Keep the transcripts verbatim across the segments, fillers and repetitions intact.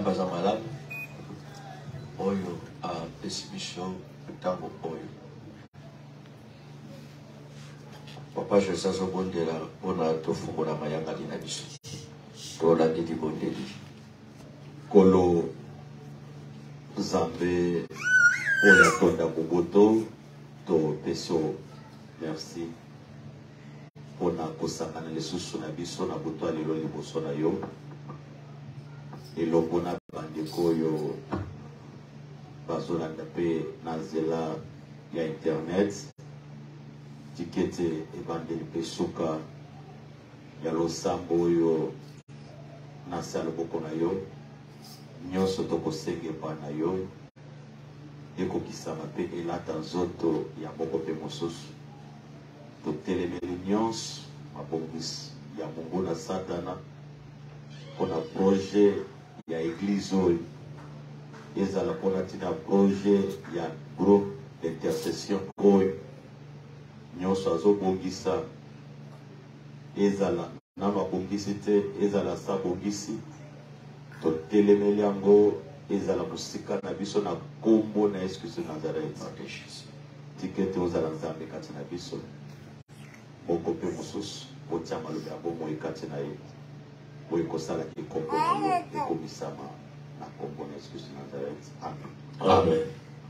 Nzamba za malamu oyo a pesibiso tango oyo papa je sazo bondela pona tofungola mayanga lina biso tola didi bondeli kolo Zambe oya tonda kuboto to peso merci pona kosangana lesusu na biso na boto alelo liboso na yo elongo na bandeko oyo bazolanda pe na nzela ya internet tikete ebandeli pe suka ya losambo oyo nasi ya loboko na yo nyonso tokosengepa na yo ekokisama pe elata nzoto ya moko pe mosusu totelemeli nyonso mabongisi ya mungu na satana mpona projet ya église oyo ezala mpona ntina projet ya groupe d'intercession oyo nyonso azobongisa ezala na mabongisi te ezala sa bongisi totelemeli yango ezala mosika na biso na kombo na Yesu Kristo Nazareth tikete ozala nzambe kati na biso moko pe mosusu otia maloba ya bomoi kati na ye boye kosalaki kombo na yo ekomisama na kombo na Yesu Kristo Nazareth. Amen. Amen.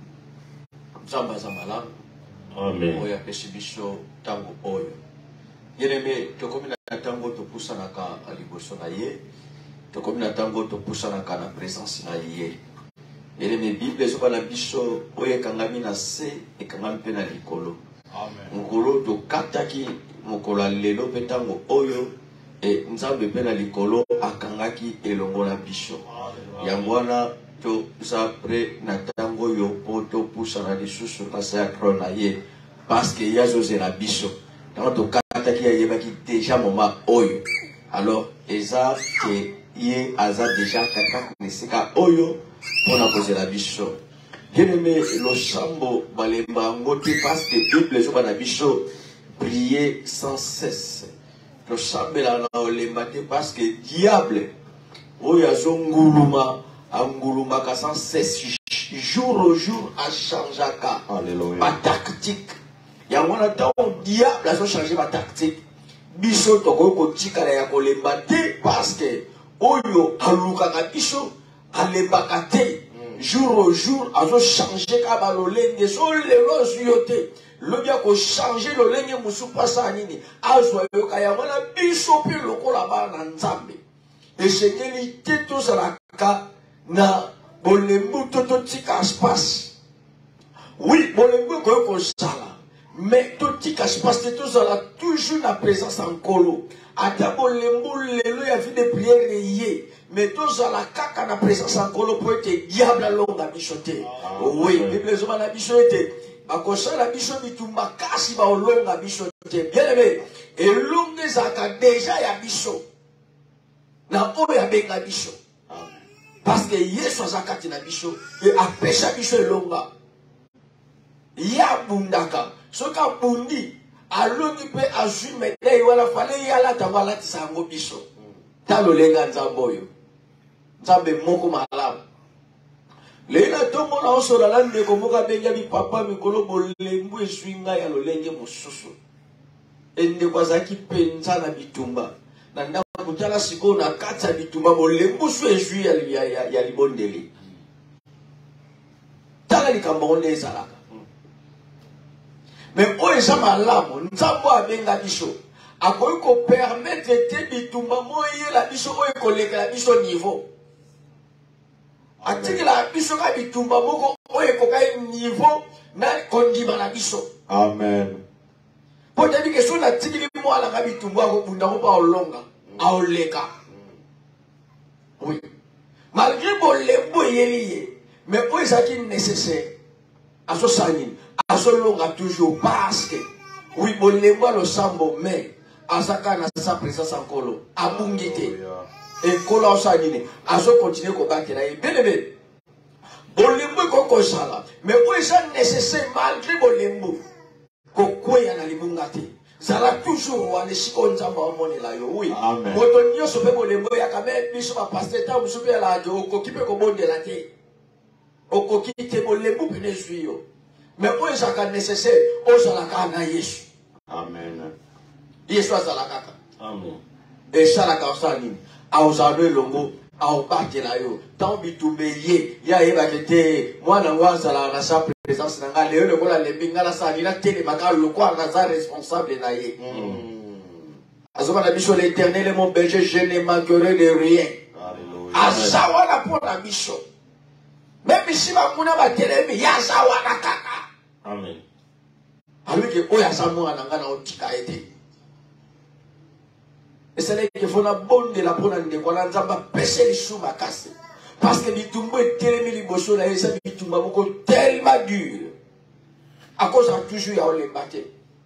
Nzamba za malamu Amen. oyo apesi biso tango oyo yereme tokomi na tango topusanaka liboso na ye tokomi na tango topusanaka na présence na ye yereme bible ezoka na biso oyo ekangami na se ekangami mpe na likolo. Amen. Mokolo tokataki mokolo ya lelo mpe tango oyo e nzambe mpe na likolo akangaki elongo na biso yango wana toza pre na tango oyo mpo topusana lisusu na sacre na ye parce que ye azozela biso ntango tokataki ayebaki déjà moma oyo alors eza ke ye aza déjà kaka na esika oyo mpona kozela biso bien-aimé losambo balemba yango te parce que bible ezoba na biso prier sans cesse tosambela na olemba te parce que diable oyo azonguluma angulumaka sans cesse jour au jour achangeaka ba tactique yango na ntango diable azochange ba tactique biso tokoki kotikala ya kolemba te parce que oyo alukaka biso alembaka te jour au jour azochange ka balolenge so lelo ozwi yo te lobi akochange lolenge mosusu pasa nini azwa yoka yango na biso mpe lokola bana na nzambe esengeli te tozalaka na bolembu to totika espace. Oui, bolembu ekoki kozala mais totika espace te tozala toujours na présence en kolo ata bolembu lelo ya vie de prière ye mais tozala kaka na présence en kolo po ete diable alonga biso te. Oui, bible ezoba na biso ete bakosala biso bitumba kasi baolonga biso te. Bien aimé elonga ezalaka déjà ya biso na oyo abenga biso parce que Yesu aza kati na biso e apesha biso elonga ye abundaka soki abundi alongi mpe azwi medei wana fale ye alata yango alatisa yango biso talolenga nzambe oyo nzambe moko malamu lei na ntongo na osola ndeko moko abengi bipapa mikolo bolembu ezwi ngai ya lolenge mosusu endeko azalaki mpenza na bitumba na ndako kutala sikoyo na kati ya bitumba bolembu so ezwi ya, ya, ya libondeli tala likambo ngo nde ezalaka mais oyo eza malamu nzambe abenga biso akoki kopermetre te bitumba moyela biso oyo ekolekela biso niveau atikela biso ka bitumba moko oyo ekokai niveau na kondima na biso. Amen. Po tebi ke so na tikili mwala ka bitumba akobunda ko pa olonga aoleka. Oui. Malgré bolembo yeliye mais oyo ezalaki nécessaire azosanini azolonga toujours parce que oui bolembo losambo mais azaka na sa présence en kolo abungi te et kolo osanini azo continuer ko batela ye bien aimé bolembo ko ko sala mais oyo eza nécessaire malgré bolembo ko kwea na libunga te Zala toujours wane shiko nzamba omone la yo. Oui. Amen. Moto nyoso pe bolembo ya kame biso ba pasteur ta musubi la de okoki pe ko bonde la te. Okoki te bolembo pene zuyo. Mais o ezaka nécessaire o zala ka na Yesu. Amen. Yesu azala kaka. Amen. Et ça la kausani a ozalwe longo a obate la yo. Tant bitumbe ye ya eba kete mwana wanza la na sa présence na ngale le kola le bingala sa ni na tele maka le kwa na za responsable na ye. Azoka na biso l'Éternel est mon berger, je ne manquerai de rien. Alléluia. Azawana pour la biso. Même si ma muna ba telemi ya zawana kaka. Amen. Alors que oya zamwa na ngana otika ete. Et c'est là qu'il faut la bonne de la bonne de quoi l'ensemble pêcher les sous ma casse. Parce que bitumbo est tellement liboso là et ça bitumba beaucoup tellement dur. À cause de toujours y a les battre.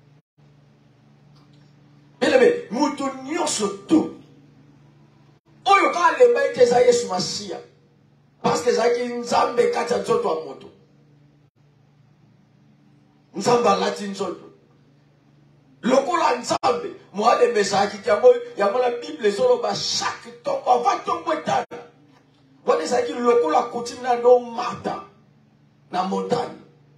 Bien aimé, moutonnions surtout. Oyo ka le baite za Yesu Masia. Parce que zaki nzambe kata nzoto wa moto. Nzamba lati nzoto. Lokola nzambe, moi les messages qui yamo yamo la Bible solo ba chaque temps on va tomber tard. Moi les aki lokola coutume na no mata na montagne.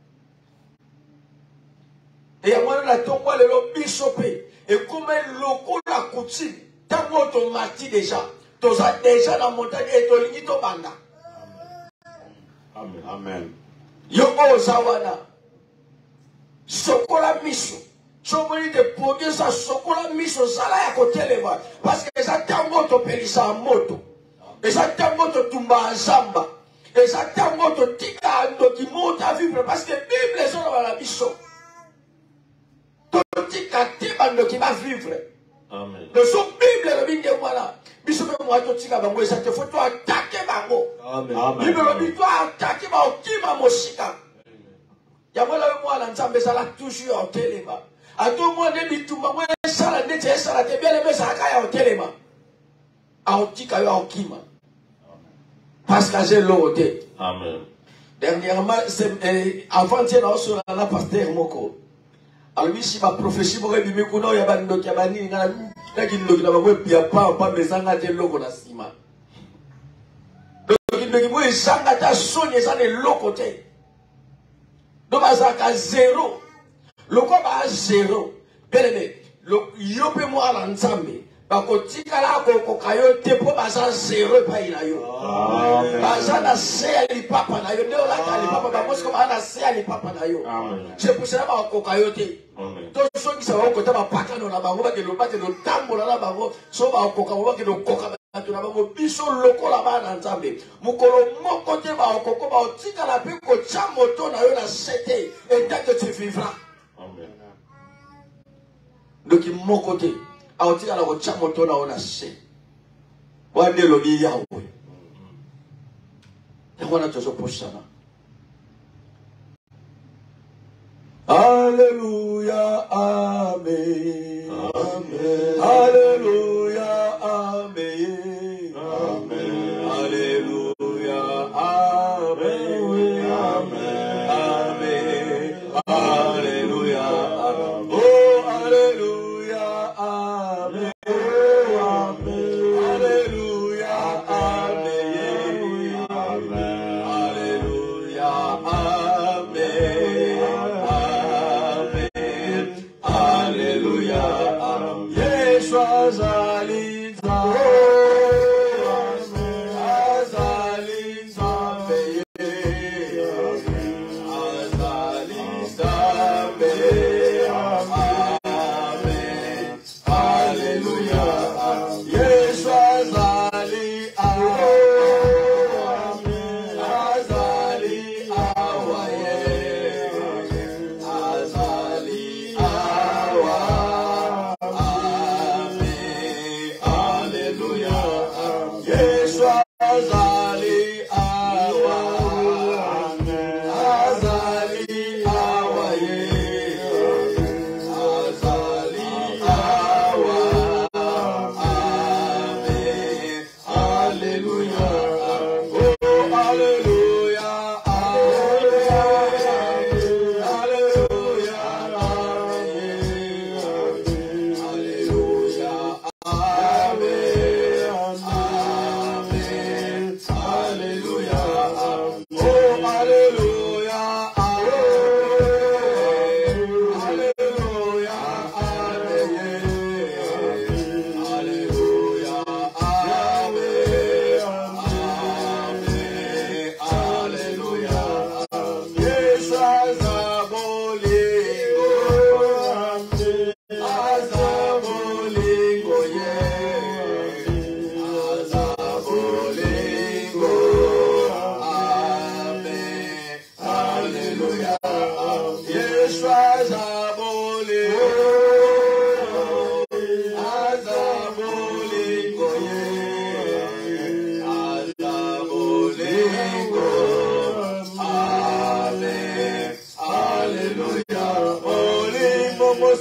Et yamo la tombe le lo bisopé et comme lokola coutume tant automati déjà, tous a déjà na montagne et to lingi to banda. Amen. Amen. Yo ozawana. Sokola miso. Somebody de poger sa sokola miso sala ya koteleva parce que ça tango to pelisa moto et ça tango to tumba nzamba et ça tango to tika ndo ki mota vivre parce que Bible so la miso to tika tiba ndo ki va vivre. Amen. Le so Bible le binde voilà biso pe moi to tika bango ça te faut to attaquer bango. Amen. Bible le binde to attaquer ba okima mosika. Ya voilà moi la nzambe sala toujours en televa. A tout le monde est bitumba, moi, ça la nette, ça la bien les messages à téléma. A otika yo okima. Parce que j'ai l'auté. Amen. Dernièrement, avant-hier, on se l'a la pasteur Moko. Alors, lui, si ma prophétie, moi, je me connais, il y a un doc, il y a un doc, il y a un doc, il y a un doc, il y a pas, pas, mais ça n'a pas de logo na sima. Donc, il y a un doc, ça n'a pas de sonne, ça n'a pas de côté. Donc, ça n'a zéro. Le quoi va zéro. Bien aimé, le yope moi à l'ensemble. Parce que si kala ko kayo te po basa zéro pa ina yo. Basa na se ali papa na yo. Ne ola ali papa ba mosko ba na se ali papa na yo. C'est pour cela ba ko kayo te. To so ki sa ko ta ba paka no na ba ba ke lo ba ke lo tambo na ba go so ba ko ka ba ke lo ko ka ba tu na ba go biso loko la ba na nzambe. Mukolo moko te ba ko ko ba tika la pe ko chamoto na yo na sete et tant que tu vivras. Donc, mon côté, à on tire la route, chaque moto na on a fait. On a dit le bien Yahweh. Et on a toujours pour ça. Alléluia, Amen. Amen. Alléluia, Amen. Amen. Alléluia, Amen. Amen. Amen. Alléluia, Amen. Oh, Alléluia, Amen. Alléluia, Amen. Alléluia, Amen. Alléluia, Amen. Yeshua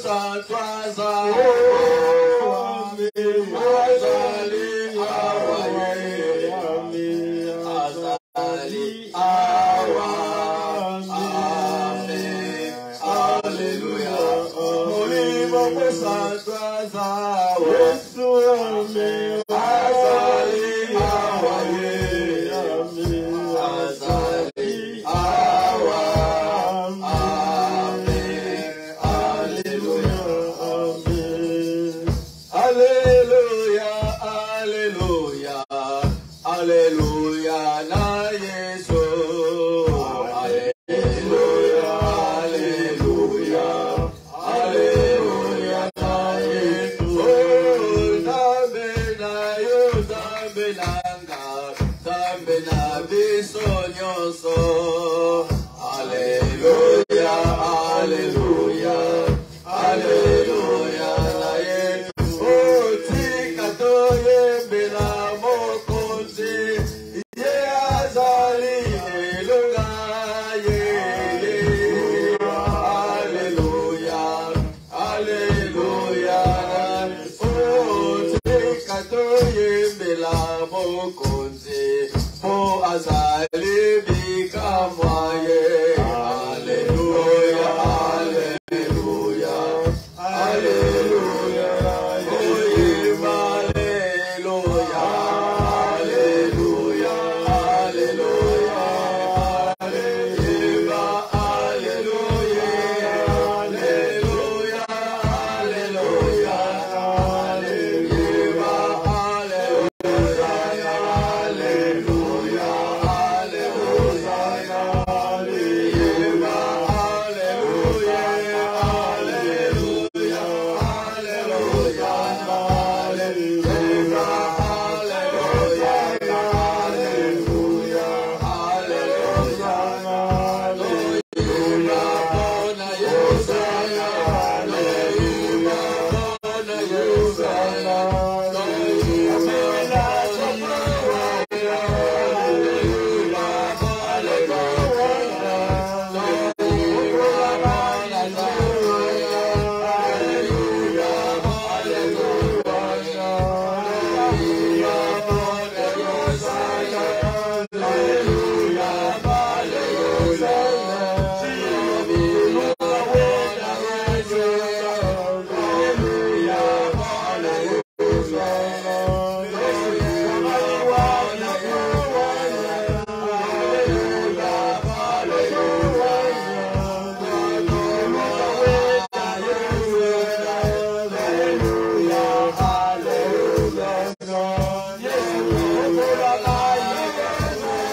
Hallelujah.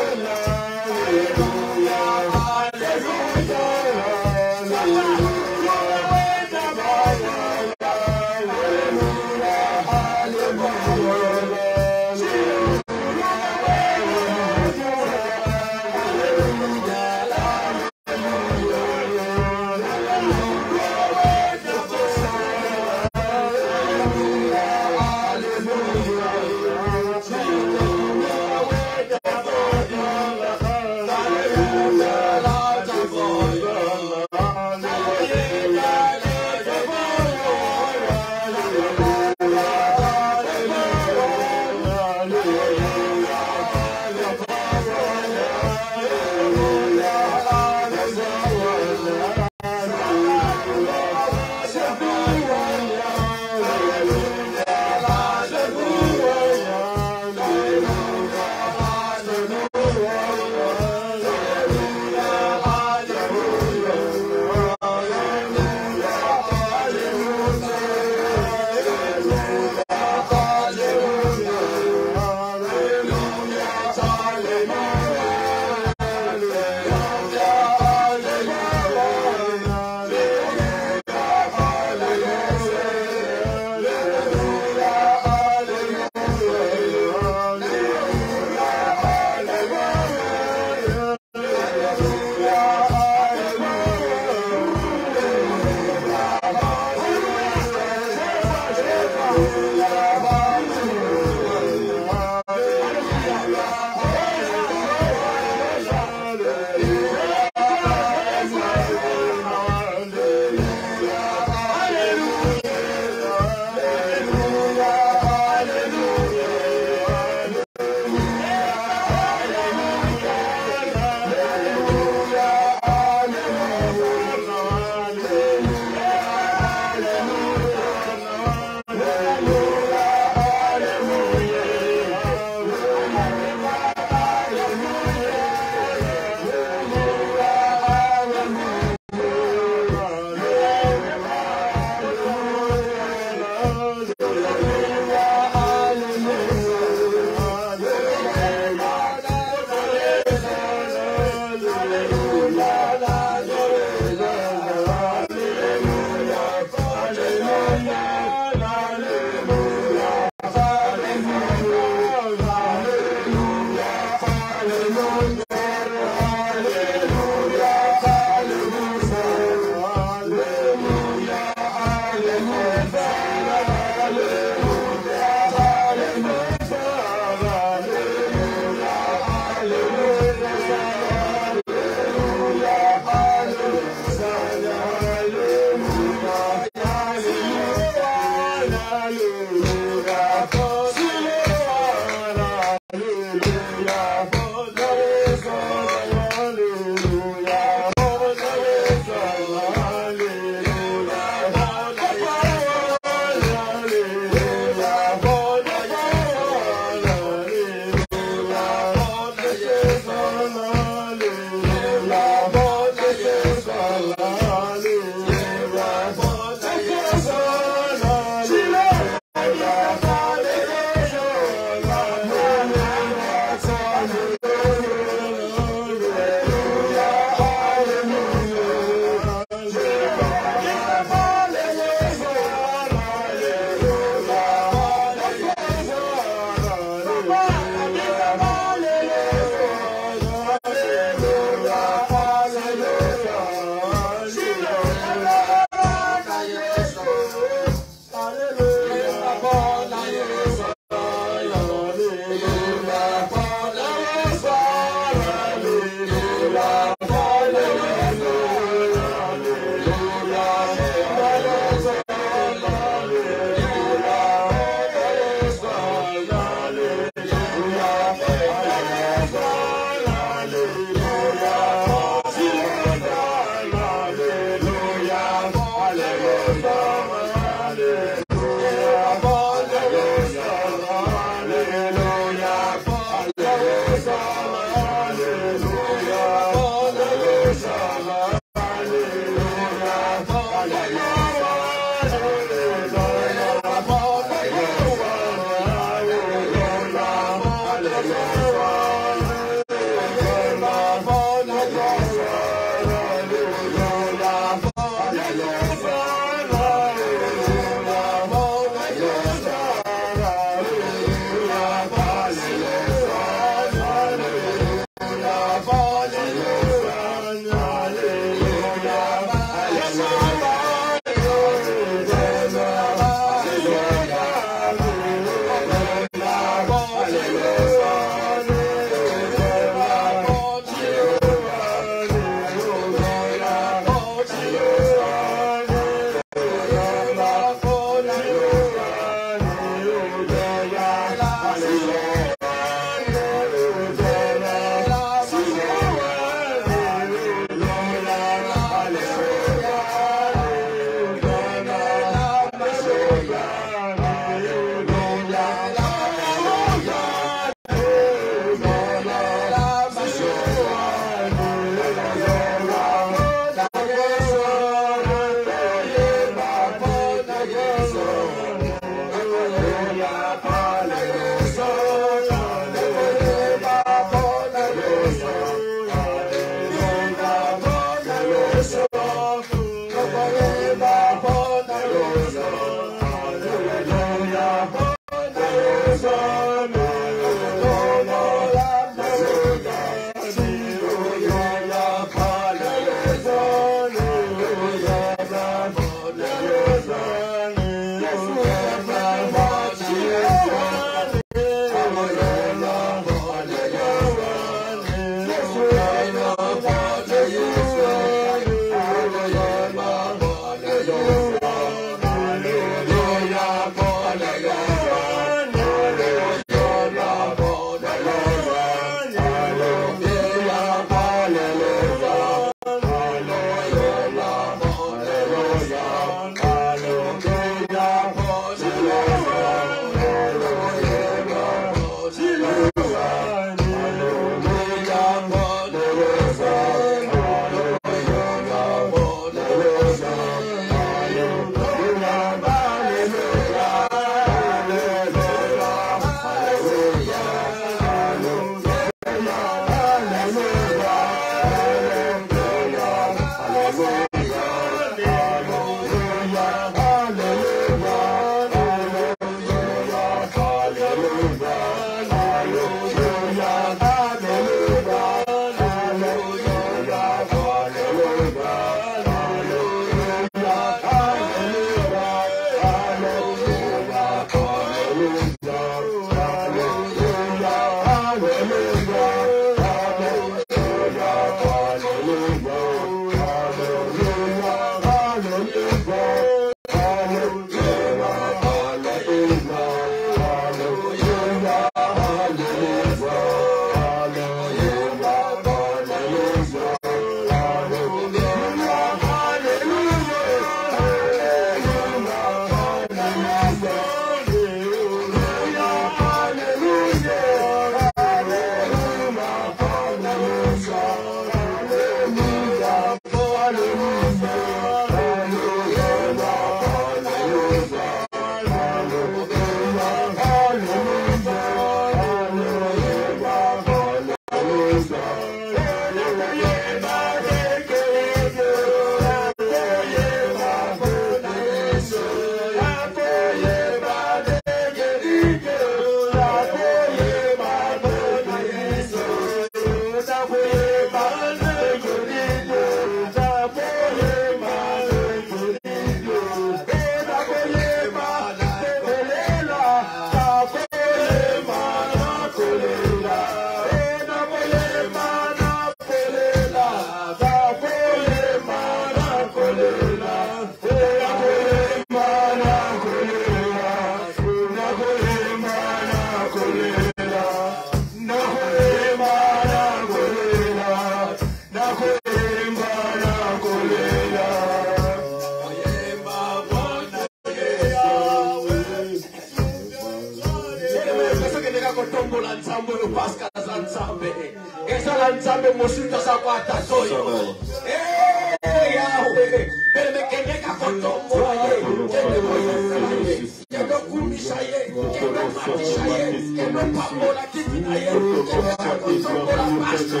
kwa tatoyo. Eh Yahweh, pelekeka kotombo ye, kende moyo. Kendo kumisha ye, kendo matisha ye, kendo pamola kiti ye, kendo pamola pasha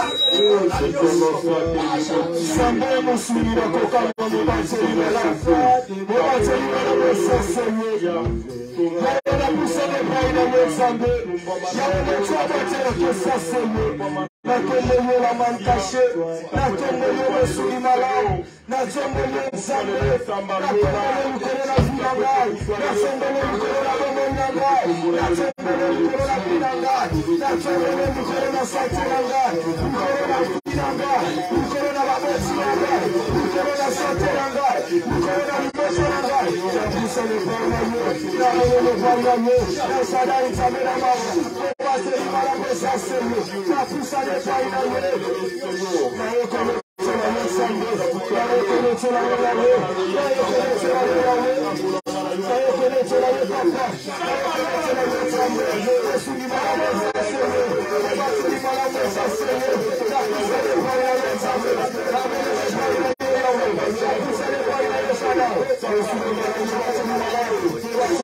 sa. Sambe musulira koka mo bateri la mo bateri la mo soseye na na pusane baina mo sambe ya mo chota tera ke soseye na kele yo la mankache na kele yo musulima lao na jombe yo sambe na kele yo korona vinanga na jombe yo korona bomonanga na jombe yo korona vinanga na jombe yo korona satiranga korona vinanga korona babesi korona satiranga korona limeseranga na pusane baina yo na mo baina yo na sadai tamera mama baseri mala mesaseme na pusane baina yo na yo kono na yo sambe na yo kono tela yo na yo kono tela yo na yo na yo kono tela yo papa na yo kono tela yo sambe baseri mala mesaseme baseri mala mesaseme na pusane baina yo sambe na pusane baina yo sana baseri mala mesaseme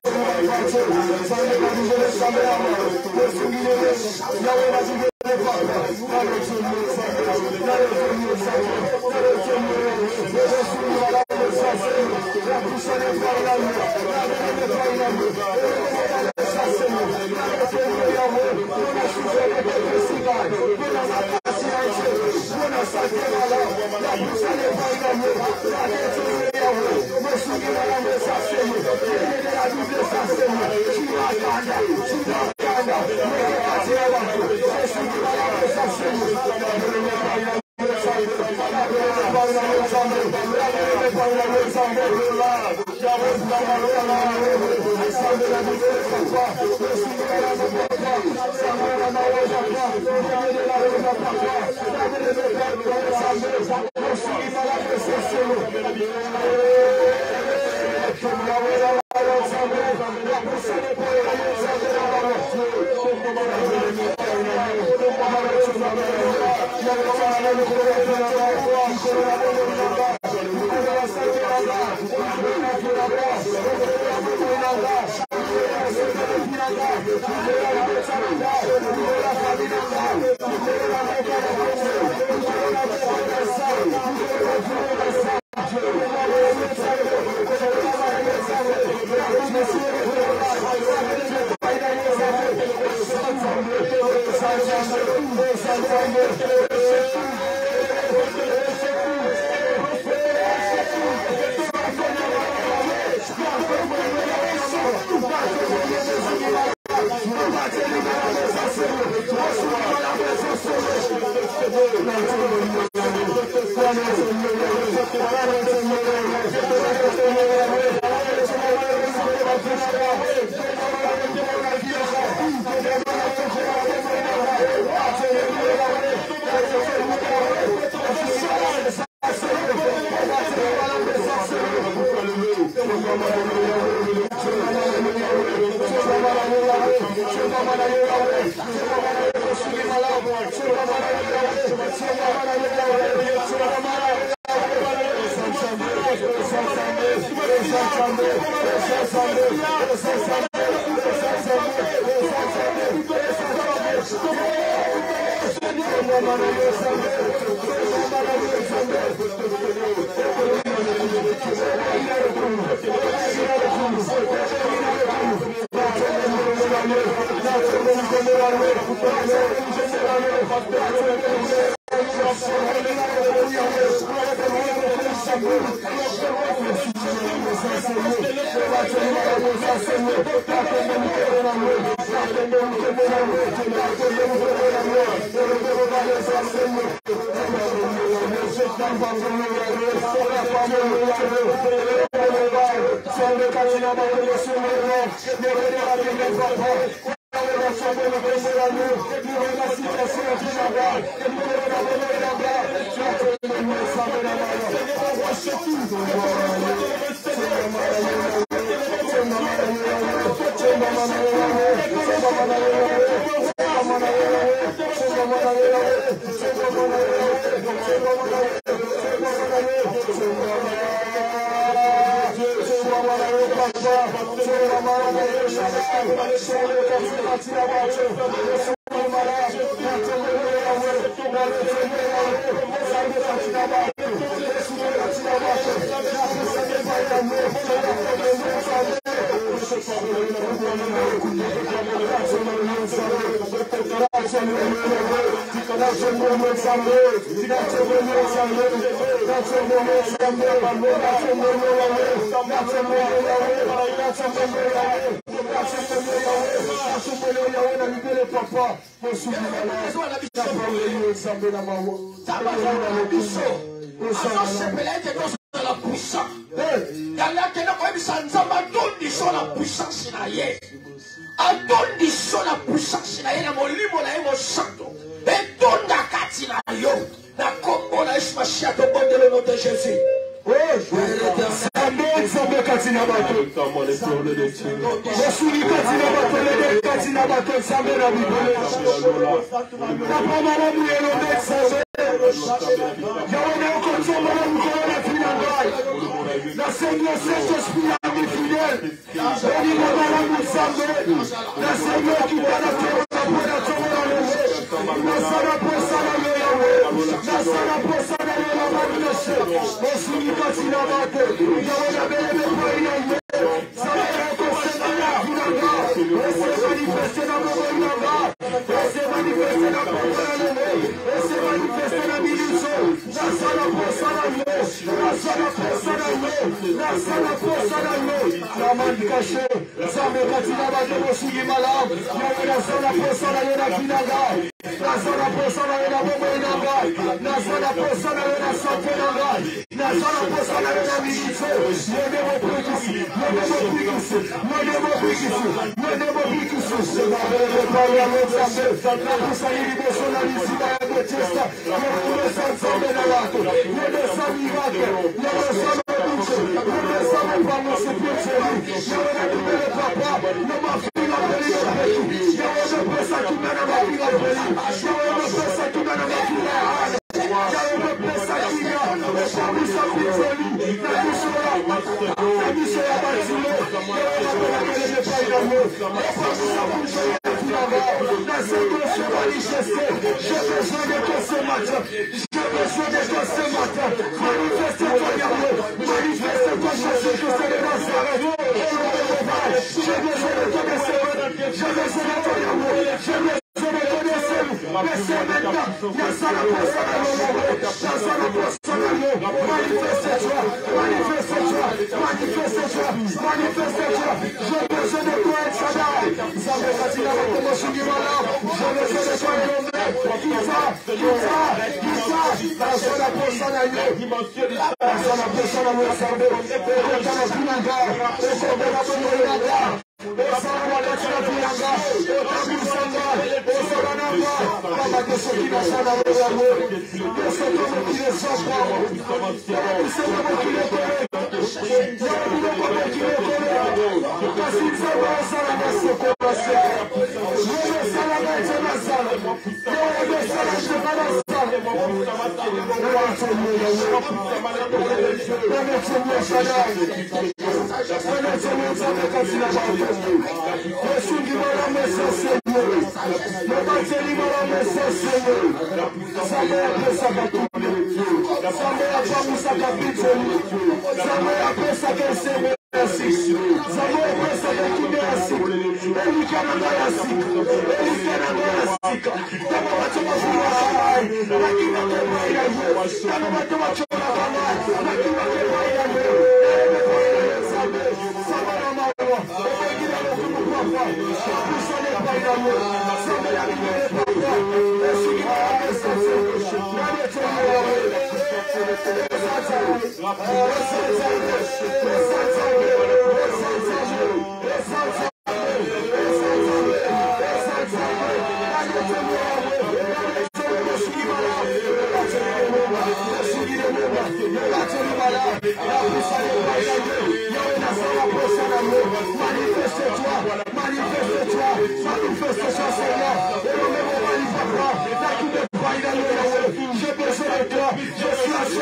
J'ai besoin de toi.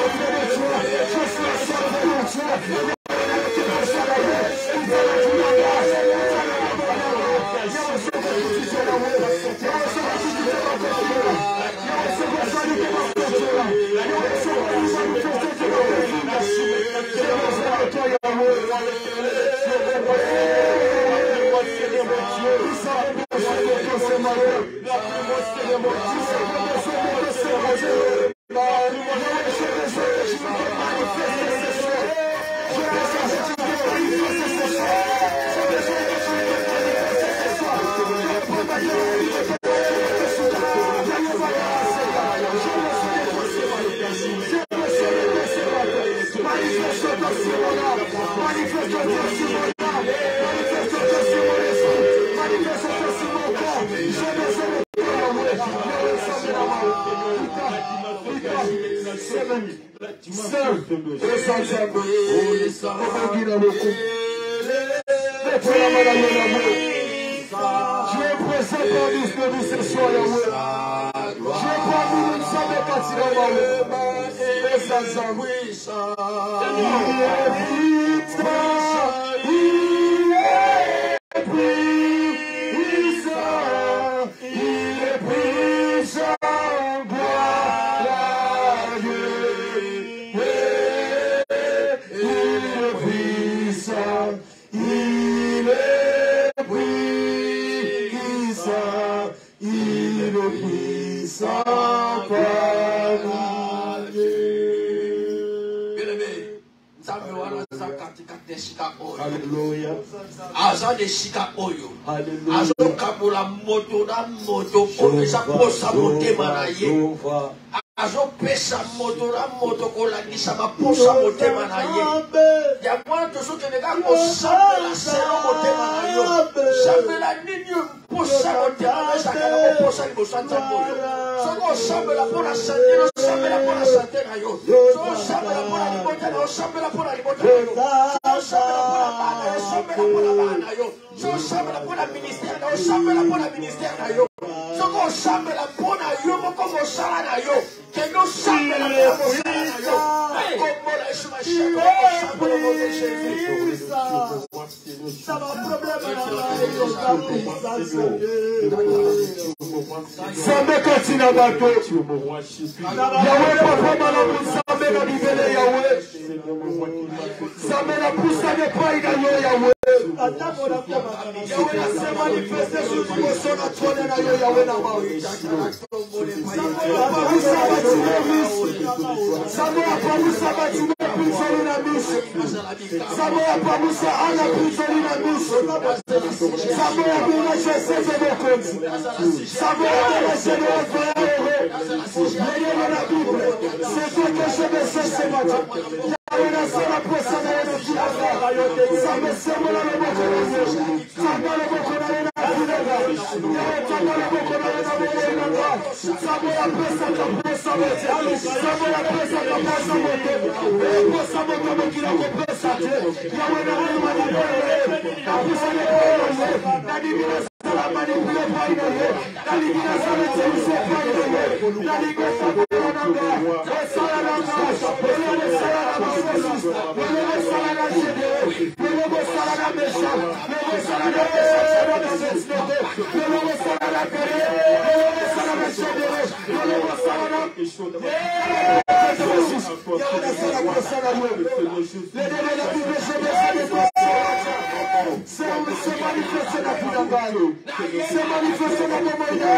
Azo pesa moto na moto kolangisa maposa motema na ye. Ya mwana tozoke nega kosambela selo motema na yo. Sambela nini posa motema na sakana ko posa libosa nzamboyo. Soko sambela pona sandelo sambela pona sante na yo. Soko sambela pona libota na yo sambela pona libota na yo. Soko sambela pona bana yo sambela pona bana yo. Soko sambela pona ministère na yo sambela pona ministère na yo. Soko sambela pona yo moko mosala na yo. Que no sabe la cosa de Dios. Como la es una chica, como sabe lo de Jesús. Ça va problème Sambe katina bato. Yahweh papa malamu sambe na bibele Yahweh. Sambe na pusa de paida yo Yahweh. Yahweh se manifeste sur l'émotion na trône na yo Yahweh na maui. Sambe apamusa batima prisoni na miso. Sambe apamusa ana prisoni na miso. Sambe apena jesese bokonzi. Sambe apena jesese bokonzi. Yeye na Bible. C'est ce que je me sais ce matin. Yahweh na sala posa na yeno kiafa. Sambe semo na lomoko na yeno. Sambe lomoko na yeno kiafa. Yahweh tamo lomoko na yeno kiafa. Sambe apesa kaposa mote. Sambe apesa kaposa mote. Posa mote mokila kopesa te. Yahweh na loma na yeno. Apusa ne koyo. Na divina sala manipule paina ye. Na divina sala tse paina ye. Na divina sala nanga. Sala nanga. Ele sala nanga. Ele sala nanga jede. Ele sala nanga mesha. Ele sala nanga mesha. Ele sala nanga kere. Ele sala nanga jede. Ele sala nanga Yahweh sala kwa sala yo. Lede lede bibe jede jede. Se manifeste na pinangalo. Se manifeste na momoina.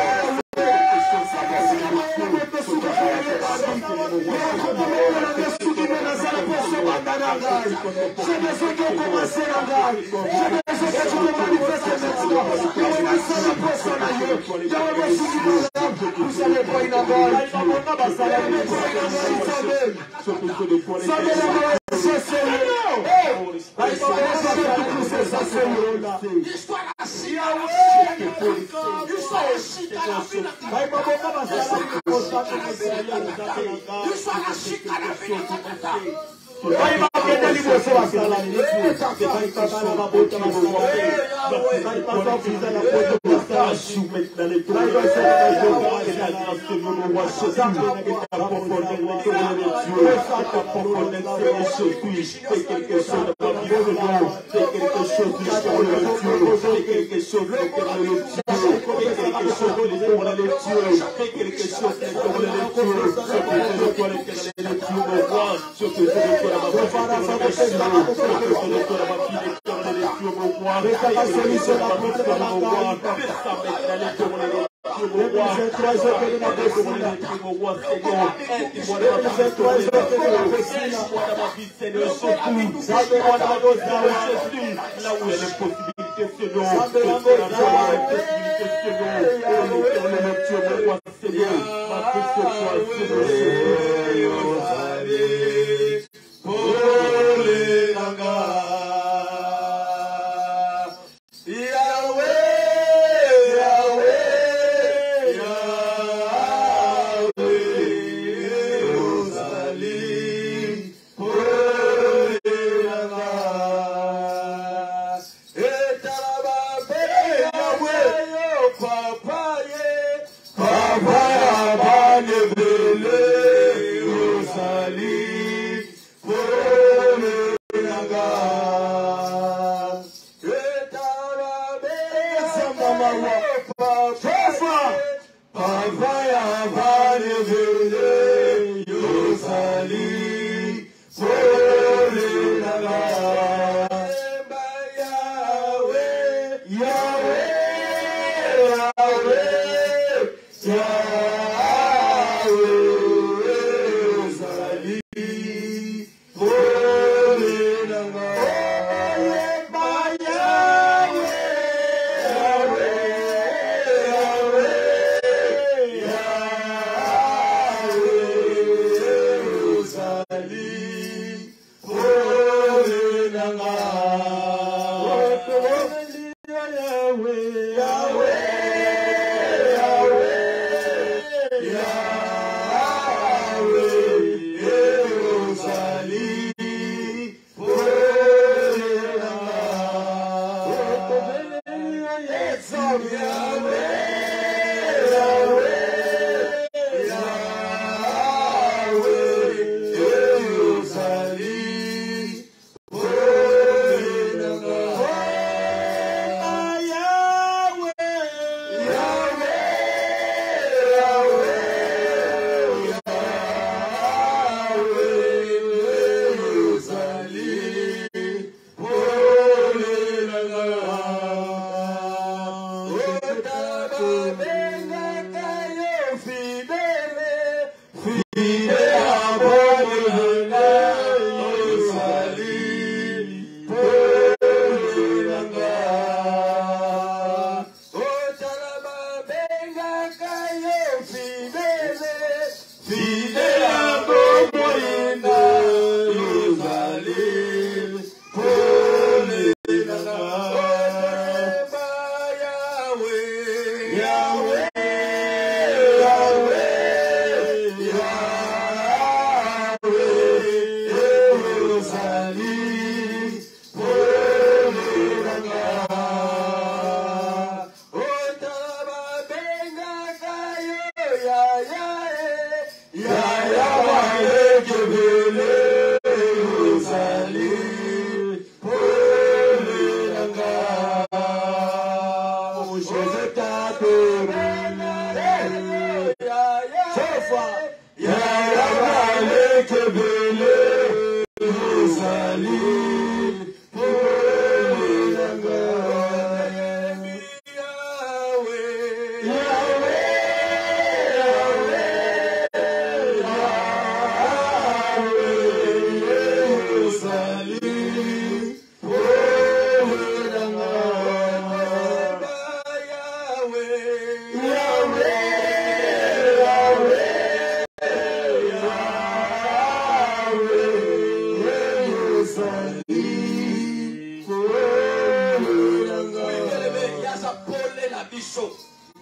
J'ai besoin de commencer la gagne. J'ai besoin que tu me manifestes maintenant. Yahweh na sala posa na yo. Yahweh na sala posa. Vous allez pas une gagne.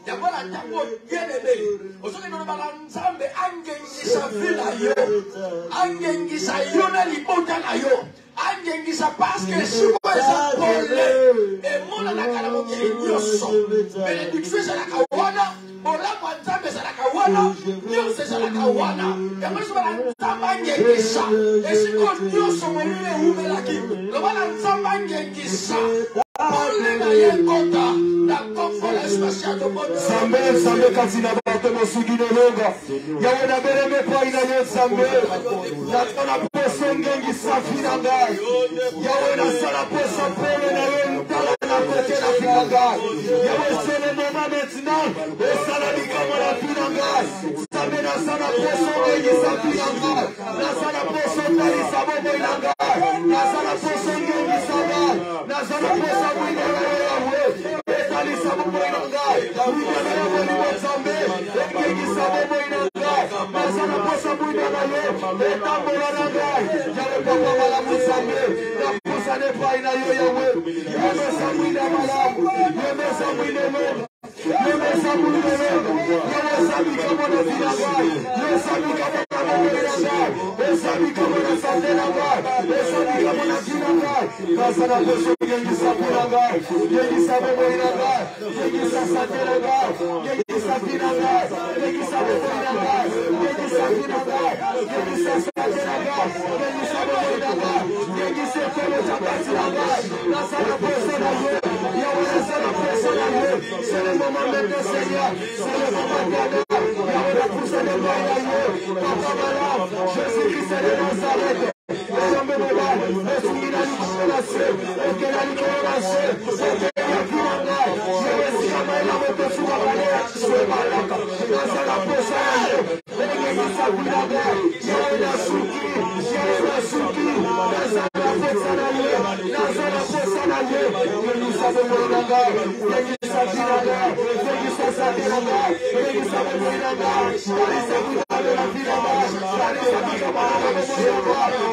Yabola tango yenebe. Osoke no bala nzambe angengisa vila yo. Angengisa yo na libota na yo. Angengisa paske siko eza pole. E mona na kala mo ke nyoso. Benediction za kawana. Ola kwa nzambe za kawana. Nyoso za kawana. Yabola bala nzambe angengisa. E siko nyoso mo mine umelaki. Lo bala nzambe angengisa. Sambe sambe katina bato mosugine longa yawe na bereme pa ina yo sambe na tona poso ngengi safina ngai yawe na sala poso pele na yo ntala na kote na fina ngai yawe sele moma maintenant e sala bikamo na fina ngai sambe na sala poso ngengi safina ngai na sala poso tali sabo boina ngai na sala poso ngengi sabai na sala poso boina ngai Etali sabo boina ngai Uja na yo boli mozambe Ekegi sabo boina ngai Masana posa boina na yo Etambola na ngai Yawe papa mala mozambe Na posa ne paina yo yawe Yeme sa boina malamu Yeme sa boina mena Yeme sa boina mena Yeme sa bika mona vina ngai Yeme sa bika mona mona ngai Yeme sa bika mona sande na ngai Yeme sa bika mona vina ngai Masana posa yengi sabo na ngai Yengi sabo boina ngai Yengi sa sande na ngai Yengi sa vina ngai Yengi sabo boina ngai Yengi sa vina ngai Yengi sa sande na ngai Yengi sabo boina ngai Yengi se kolo chapati na ngai Nasana posa na yo Yawe nasana posa na yo C'est le moment de Seigneur C'est le moment de Yawe na posa na boina yo Papa malade Jésus-Christ de Nazareth Jambe mobile, est-ce qu'il a l'immunité? Est-ce qu'il a l'immunité? Est-ce qu'il a l'immunité? Je vais si jamais la moto sur la balai, je vais malaka. Dans la poche à l'eau, et qu'il y a sa boulade, il y a une souki, il y a une souki. Dans la poche à l'eau, dans la poche à l'eau, il nous a donné la gare, il nous a dit la gare, il nous a dit la gare, il nous a donné la gare, il nous a dit la gare, il nous a dit la gare.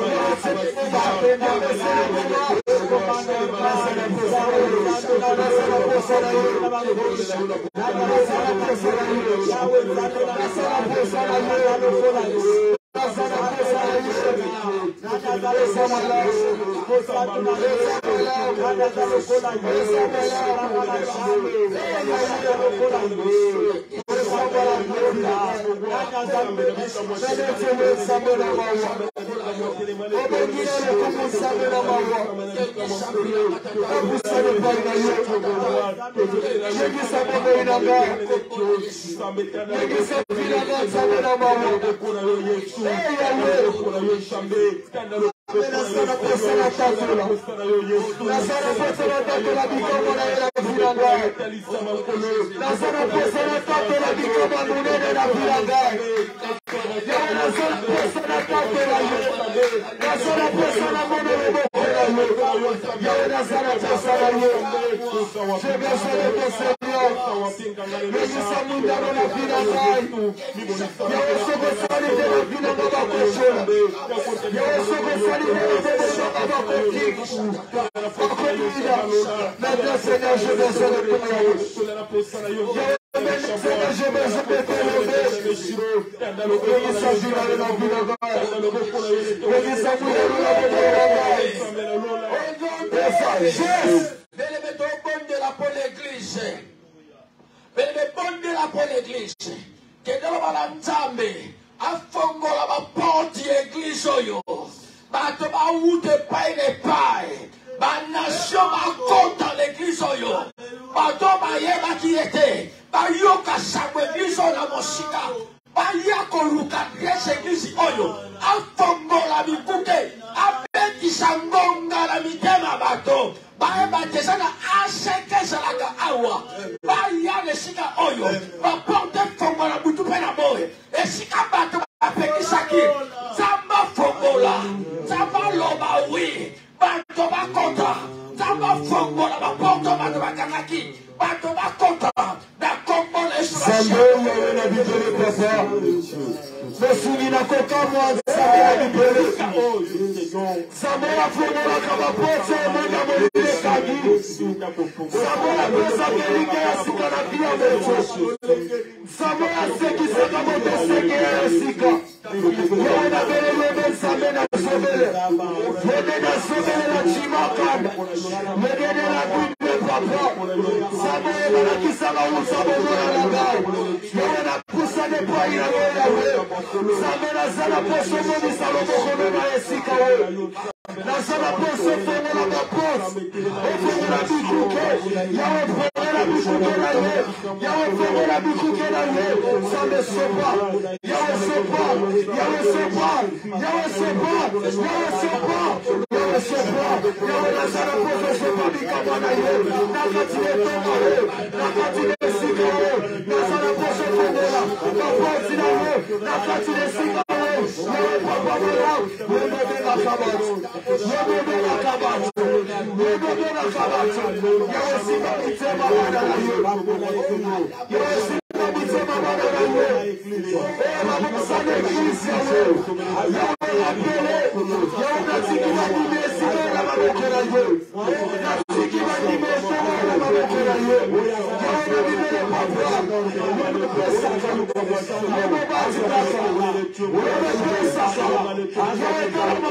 Sambe Samoa fongola kama pote mwenda mwile kagi. Samoa pesa kelike ya sika na pia moto. Samoa seki seka moto seke ya sika. Yewe na bele lebe same na sobele. Lebe na sobele na chimakanda. Lebe na kuipe papa. Samoa na kisala usabo mwana lagai. Yewe na kusa de pa ina weya we. Samoa na zana poso moni salomo kome na esika we. Na zana poso fongo na mapos. Ofongo na bikuke. Yawe fongo na bikuke na ye. Yawe fongo na bikuke na ye. Same sopa. Yawe sopa. Yawe sopa. Yawe sopa. Yawe sopa. Yawe sopa. Yawe na zana poso sopa bikama na ye. Nakati le tonga we. Nakati le sika we. Na zana poso fongo na. Kaposi na we. Nakati le sika we. Yawe papa mera. Webe bela kabatu. Webe bela kabatu. Webe bela kabatu. Yawe sika bitema wana na ye. Yawe sika bitema wana na ye. Ema mkusane kisi ya we. Yawe apele. Yawe natiki wadime sika na maboko na ye. Natiki wadime sika na maboko na ye. Yawe nabibele papa. Webe pesa kama. Webe bati kaka. Webe pesa kama. Yawe kama.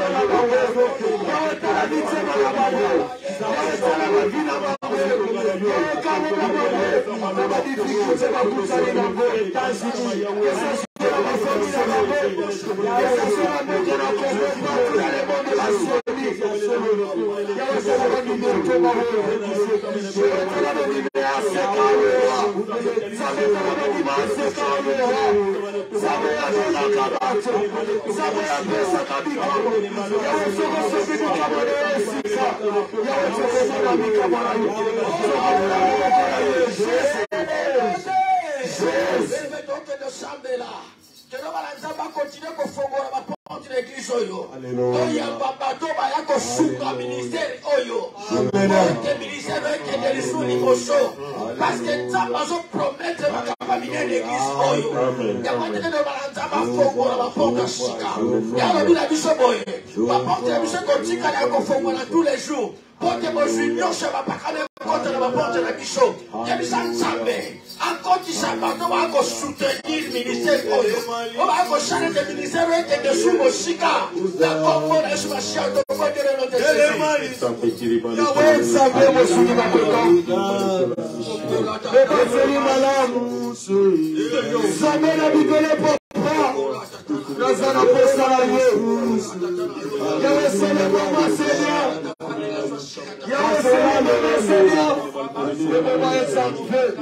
Yawe tala bitema na maboko. Yawe tala mabina maboko. Yawe kama na maboko. Nama dificulte makutani na maboko. Yesa sura mafoni na maboko. Yesa sura maboko na kombo. Yale monde la soni. Yawe tala mabina maboko. Yawe tala mabina aseka wewa. Sabe tala mabina aseka wewa. Sabe ya dola kabato. Sabe ya pesa kabikamo. Yawe soko sobi bikamone esika. Yawe soko sobi bikamone continue à faire la porte de l'église. Il y a un bateau qui a souffert au ministère. Le ministère est des sous niveau chaud. Parce que ça va se promettre de la l'église. Il y a pas de la porte de Chica. Il y a la bishop. La porte de la bishop continue à faire tous les jours. Porte de mon junior, je ne vais pas contre la porte de la bishop. Il y a des gens qui encore qui s'abattent, on va soutenir le ministère. On va changer le ministère et de sous mon chica. La Congo, la Chimachia, on va dire le nom de Jésus. Yahweh, savez, mon soumis, ma coca. Le préféré malade. Savez la Bible, les papas. Nous allons pour salarié. Yahweh, c'est le moment, Seigneur. Yahweh, c'est le moment, Seigneur. Le moment est sanctifié.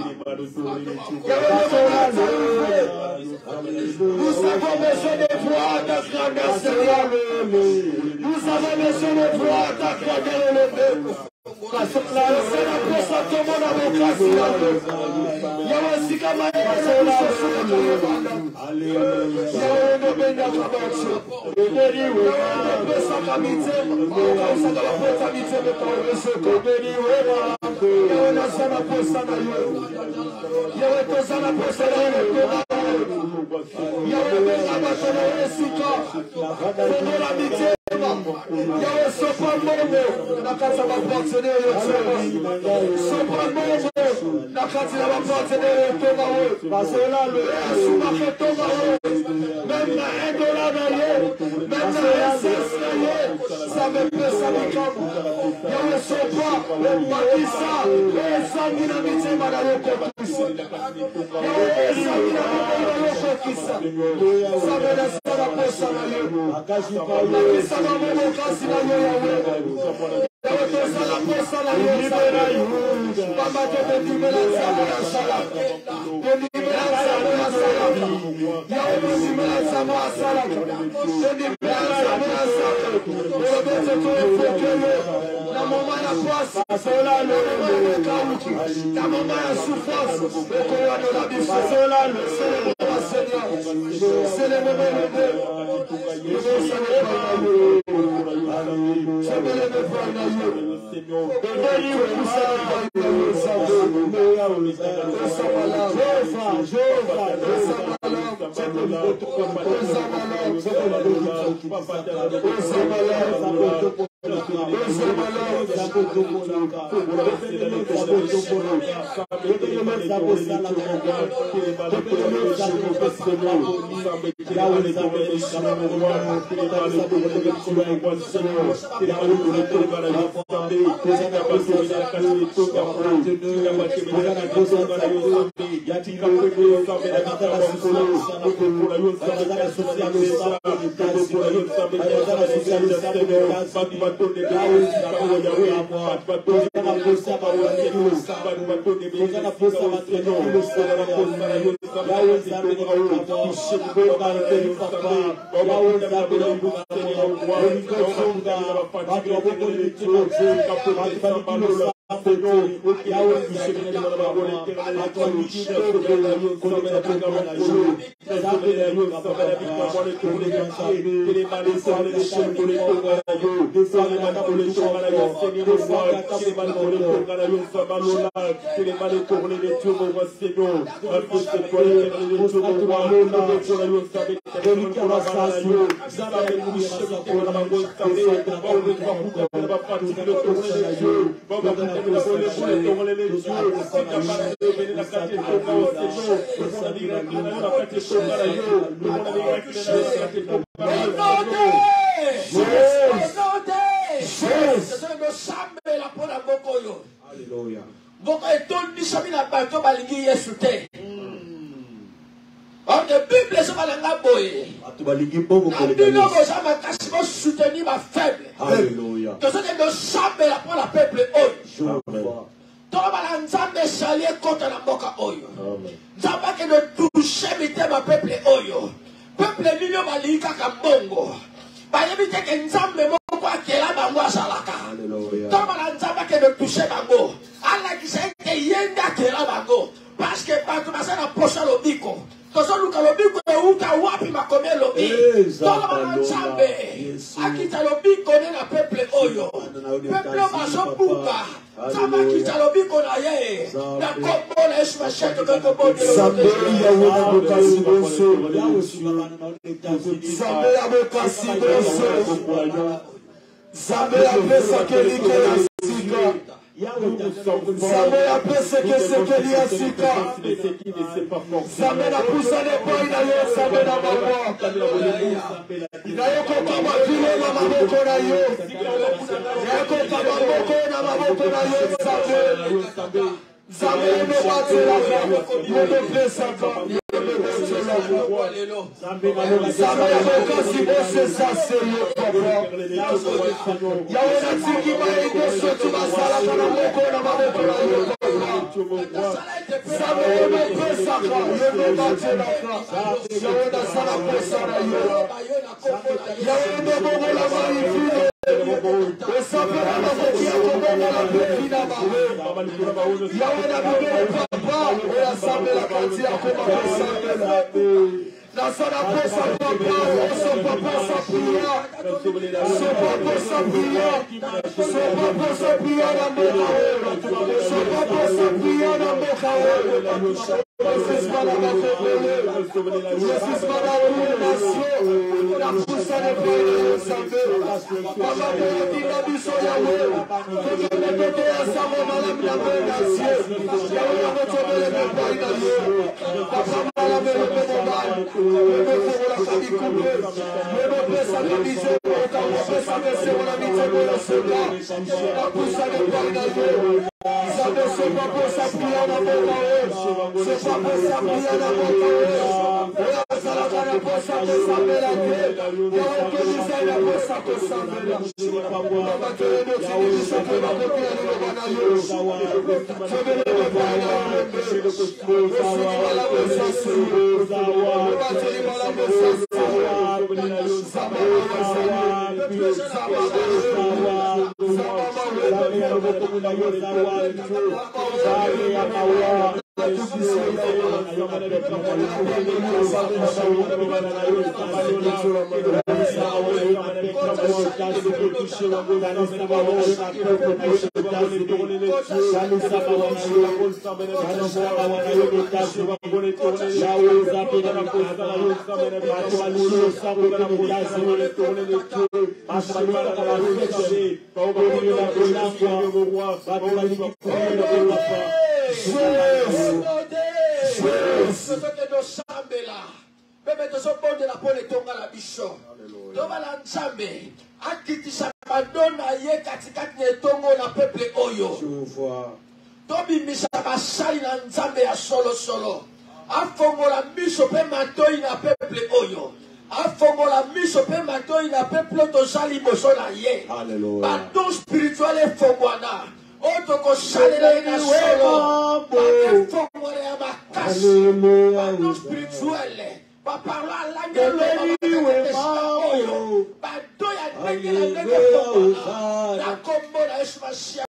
Nous avons besoin de voir ta grandeur, Seigneur. Nous avons besoin de voir ta grandeur élevée. Parce que la Seigneur pour ça, tout le monde a mon cas. Il y a aussi comme un Yahweh ne mène à la bâche. Yahweh ne peut s'acamiter. Yahweh s'acamiter de ton réseau. Yahweh n'a pas pour ça. Yahweh n'a pas pour ça. Yahweh n'a pas pour ça. Yahweh l'amitié. Yahweh sopra momo. Nakati la porte de Dieu. Sopra momo. Nakati la porte de Dieu. Parce que là, le souma fait tomber. Même la un dollar d'ailleurs. Même la un cent d'ailleurs. Ça me peut ça me comme. Yahweh sopra. Makisa. Et sanguinamité madame Kokisa. Yahweh sanguinamité Kokisa. Ça me laisse la poche à la Makisa na momo kasi na Yahweh. Yahweh te sala poche à la Yahweh. Papa te libera la sala. Te libera la sala. Yahweh te libera la sala. Te libera la sala. Yahweh te libera la maman ya poisse. Cela le caoutchouc. La maman ya souffrance. Le courant de la vie. Cela le Seigneur. C'est le moment de Dieu. Je me lève pour Yes, Bébé de son bon de la pole tonga la bicho. Toma la nzambe. Akiti sa madonna ye katikati ne tongo na peuple oyo. Tobi misa basali na nzambe ya solo solo. Afongo la miso pe matoi na peuple oyo. Afongo la miso pe matoi na peuple to sali boso na ye. Baton spirituel e fongwana. Oto ko sali na solo. Baton fongo ya bakasi. Baton spirituel. Va parler la langue de l'homme. Bato ya ndenge la ndenge fongwana. La kombo na Yesu Masiya.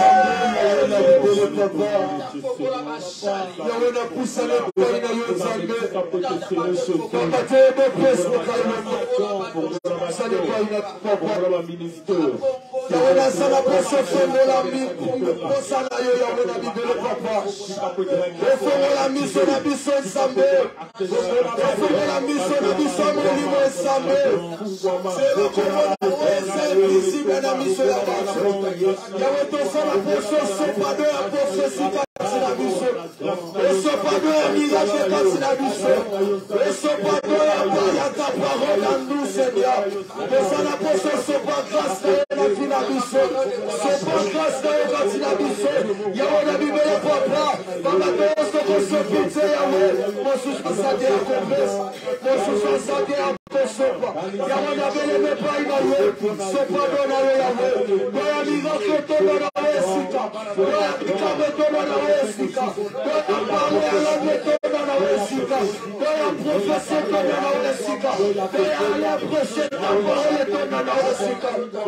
Sono posso padre a profecia na biso. Eu sou padre a miracle na biso. Eu sou padre a paia ta parole no Senhor. Eu sou na posso sou pas grâce na fina biso. Sou pas grâce na na biso. Ya ora bibele papa. Baba Deus to posso pizza ya we. Posso fazer a conversa. Posso fazer a sopa. Ya ora bele me pai na we. Sopa dona ya we. Boa miracle toda na Wesika, Boa Mikabe toda na Wesika, Boa Pale ala toda na Wesika, Boa Professeur toda na Wesika, Boa ala prochaine parole toda na Wesika.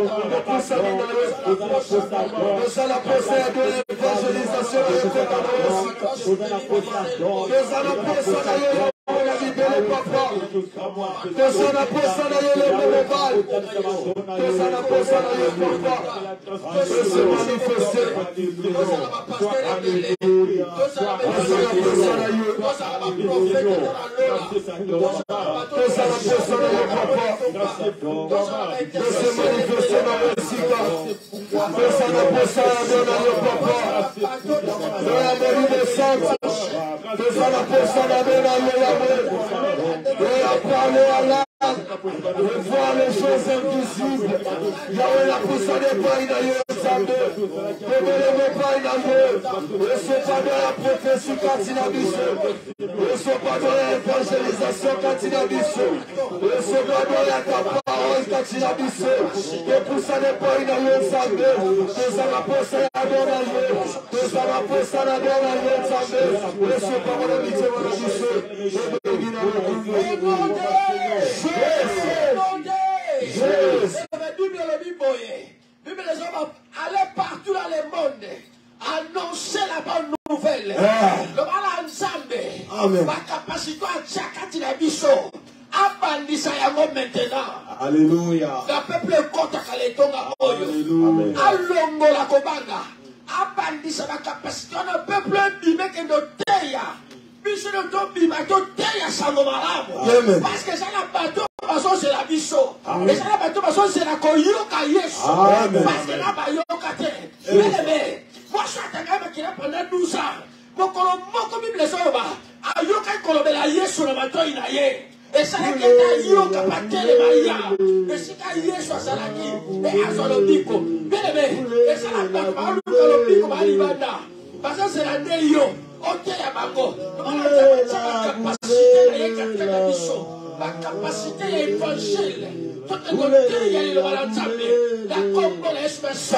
Nous allons procéder de l'évangélisation toda na Wesika. Nous allons procéder la libérer papa. Nous allons procéder le global. Nous allons procéder le papa. Nous se manifester. Nous allons passer la télé. Nous allons procéder le papa. Nous se manifester dans le Sika. Nous allons procéder dans le papa. Nous allons le centre. Nous allons procéder dans le et à parler à l'âme, et voir les choses invisibles. Yahweh la pousse des pailles d'ailleurs, Zambé. Révélez mes pailles d'ailleurs. Et ce pas de la prophétie quand il a mis et ce pas de l'évangélisation quand il a mis et ce pas de la parole quand il a mis et pousse des pailles d'ailleurs, Zambé. Nous allons pousser à d'ailleurs. Nous allons pousser à d'ailleurs, Zambé. Et ce pas de l'amitié, mon aller partout dans le monde, annoncer la bonne nouvelle. Le mal ensemble, ma capacité à tchakati la biso, abandisa yango maintenant. Alléluia. Le peuple kota kaletonga oyo. Alongo la kobanga, abandisa ma capacité. Le peuple bime que no teya. Biso no to bima to teya sango malamu. Parce que ça n'a pas de c'est la biso. Et ça n'a pas de c'est la koyoka yesu. Parce que là ba yoka te. Mais moi je suis un qui a pendant douze ans. Mon colombo comme Bible ça ba. Ayoka kolombe la yesu na matoi na ye. Et ça n'a que yoka patele maya. Et c'est ka yesu salaki. Et azolobiko. Bien aimé. Et ça n'a pas parlé kolobiko ba libanda. Parce que c'est la neyo. Ok ya bango. On a capacité de la biso. La capacité à l'évangile. Tout le monde est le balançable. La combo l'espèce.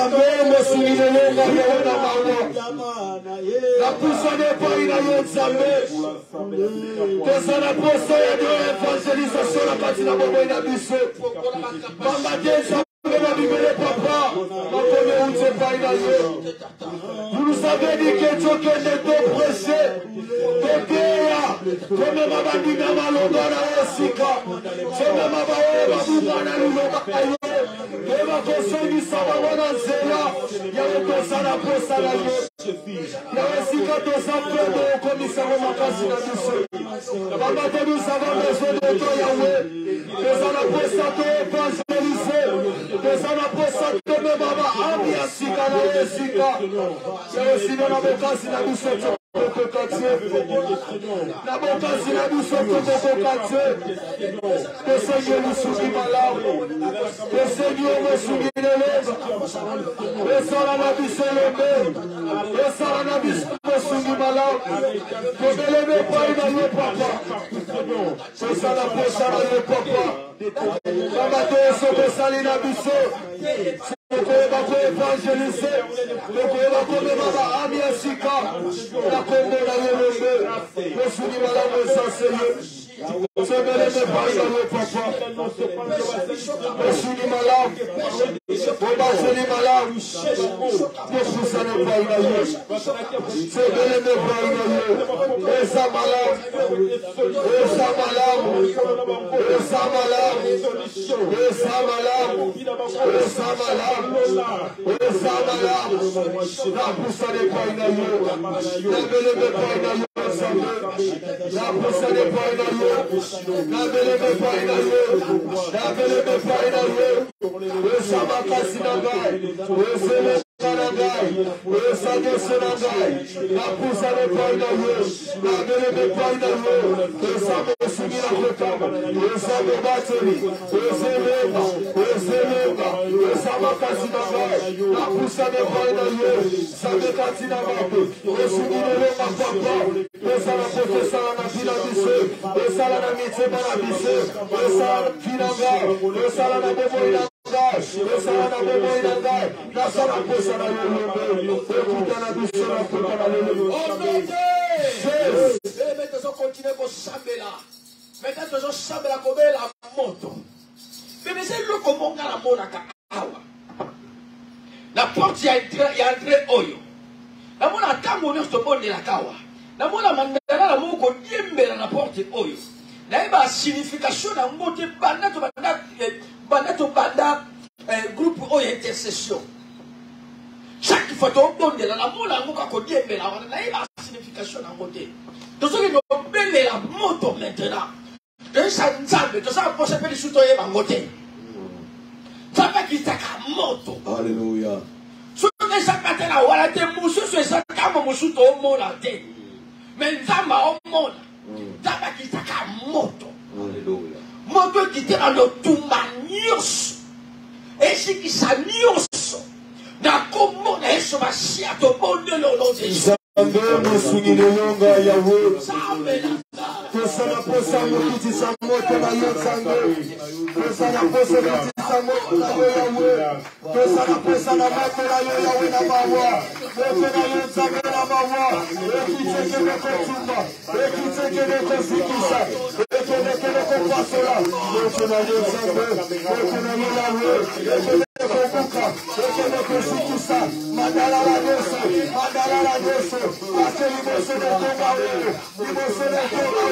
La pousse des pays dans l'ensemble. Que ça n'a pas de l'évangélisation. La partie de la bombe et la biso. Bambaté, ça. libéré, papa. Vous nous avez dit que Dieu qui est tout pressé. Comme Mama Dina Malongana Osika. Comme Mama Oba Bumana Luloka. Eva Kosengi Sabawana Zela. Yawe Tosana Posana Yo. Yawe Sika Tosapre de Commissaire Makasi na Duso. Papa, nous avons besoin de toi, Yahweh. Nous allons posato évangéliser. Nous allons posato Mama Amia Sika na Osika. Yawe Sina na Bokasi na Duso. Na bokasi na biso tokokokate tosengi omosungi malamu tosengi omosungi leleba esala na biso elombe esala na biso omosungi malamu tobelebe epai na yo papa tosala posa na yo papa pamba toyeso tosali na biso tokoyeba koevangelize tokoyeba komema baami ya sika na kombo na yo lombe tosungi malamu esaseye tobelebe epai na yo papa tosungi malamu tobazeli malamu topusana epai na yo tobelebe epai na yo eza malamu eza malamu eza malamu eza malamu eza malamu eza malamu napusana epai na yo nabelebe epai na yo napusana epai na yo nabelebe epai na yo nabelebe epai na yo eza makasi na ngai ezele Nanagai, Esage Senagai, Napusane Painayo, Nabelebe Painayo, Esamo Sumina Kotama, Esamo Bateri, Eseleba, Eseleba, Esama Kasinagai, Napusane Painayo, Sabekatina Babu, Esumine Papa, Esala Potesala Napina Bise, Esala Namite Banabise, Esala Pinaga, Esala Nabomoina. Esala Nabomoina, Nasala Posana Yolombe, Ekutana Bisona Kutana Yolombe. Maintenant, on continue pour Sambela. Maintenant, on Sambela comme la moto. Mais c'est le comment la monaka. La porte y a entré Oyo. La mona tango ne se bonne la kawa. La mona mandala la moko diembe la porte Oyo. La eba signification na mote banda to banda banda to banda groupe Oyo intercession. Chaque fois que on donne la mona moka ko diembe la la eba signification na mote. Donc ce que nous belle la moto maintenant. De ça nzambe to ça pour se faire sous toye ba mote. Ça va qui taka moto. Alléluia. Sous les sakate la wala te musu so sakama musu to mona te. Mais nzamba o mona. Zamba qui taka moto. Alléluia. Moto qui te dans le tumba nyos. Et si qui sa nyos. Na komo na eso ba sia to bonde lo lo de. Zambe musungi longa Yahweh. Tosana posa mukiti sa moto na yo sango. Tosana posa mukiti sa moto na yo Yahweh. Tosana posa na moto na yo Yahweh na bawa. Moto na yo sango na bawa. Ekiteke ne kotumba. Ekiteke ne kosikisa. Ekiteke ne kopasora. Moto na yo sango. Moto na yo Yahweh. Ekiteke ne kokuka. Ekiteke ne kosikisa. Mandala la dosa. Mandala la dosa. Parce que l'immotion de ton mari. L'immotion de ton mari.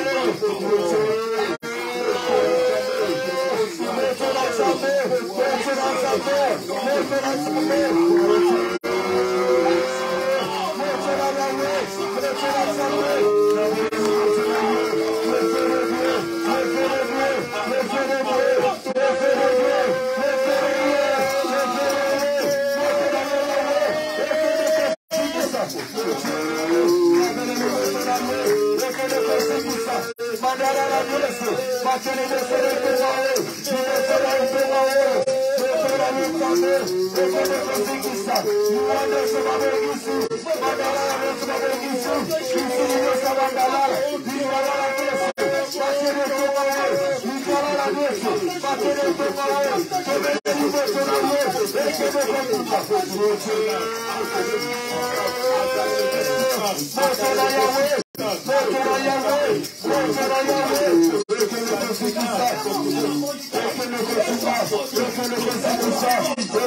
Thank you.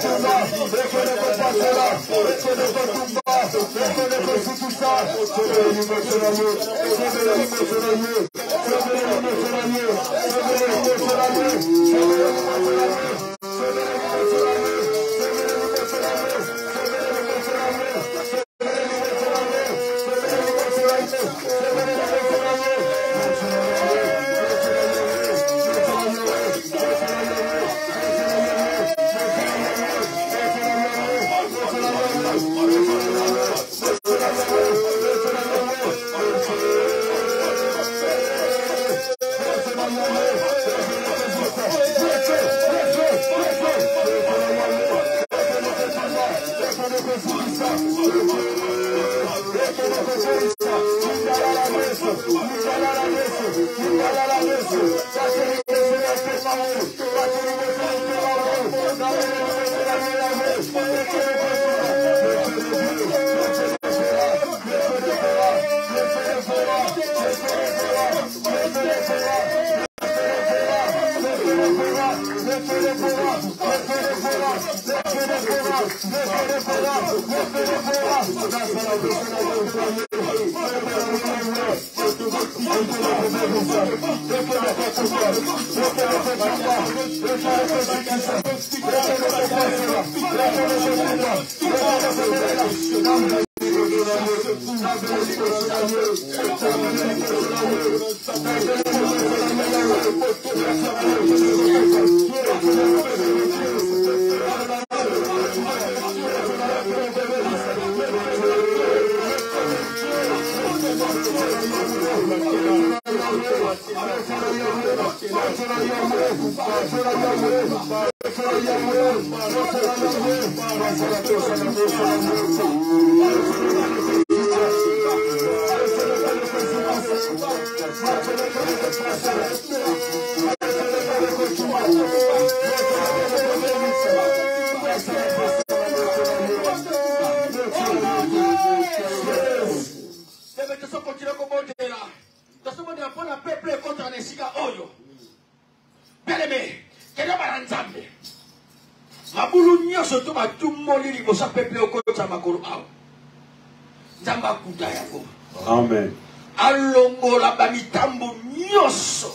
Amen. Alongola bamitambo nyoso.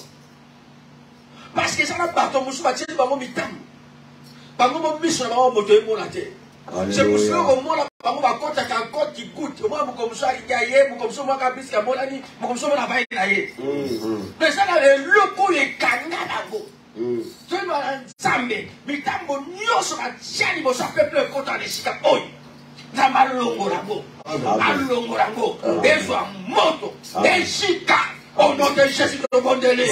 Parce que ça n'a pas ton moussou bâti bango mitambo. Bango mo miso na bango moto emo na te. C'est pour cela au moins la bango ba kota ka kota qui goûte. Au moins mo comme ça il gaye, mo comme ça mo ka bis ka molani, mo comme ça mo na ba na ye. Mais ça là le ko le kanga bango. Tu vas nzambe mitambo nyoso ba tiani bo sa peuple kota de sika oy. Zamalongorango, Alongorango, Ezwa moto, Eshika, au nom de Jésus de Bondele.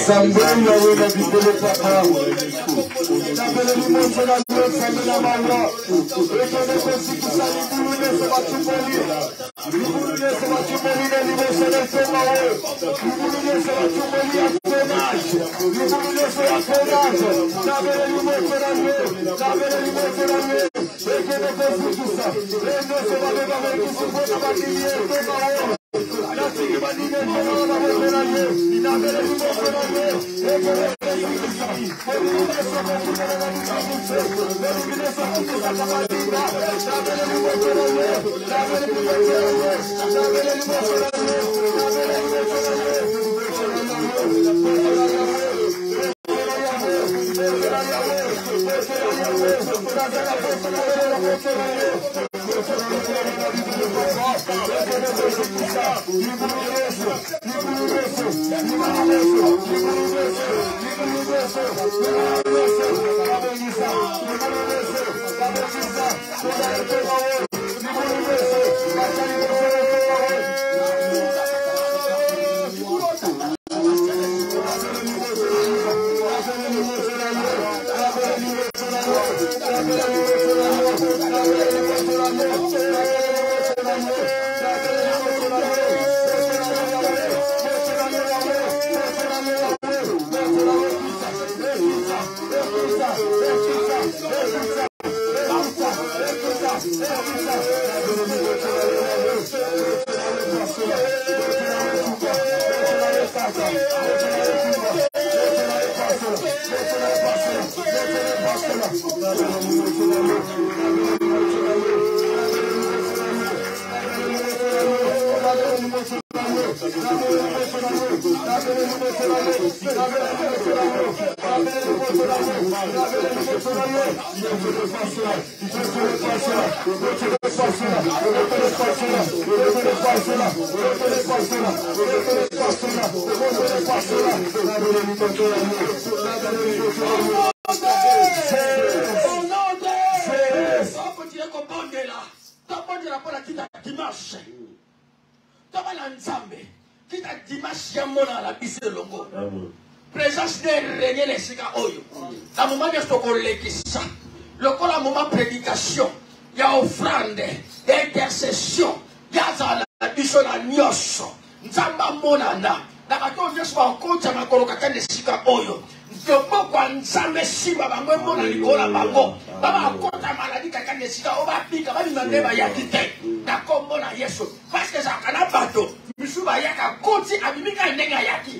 Présence de régner les sika oyo. La moment de ce le col à moment prédication, il y a offrande, intercession, il y a la biso la nyoso, nzamba monana, na bato nyoso ba kocha makoloka kande sika oyo. Nzopo kwa nzambe simba bango mona likola bango. Baba kota maladi kakande sika oba pika ba bimande ba yakite. Na kombo na Yesu. Parce que ça kana bato, misuba yaka koti abimika nenga yaki.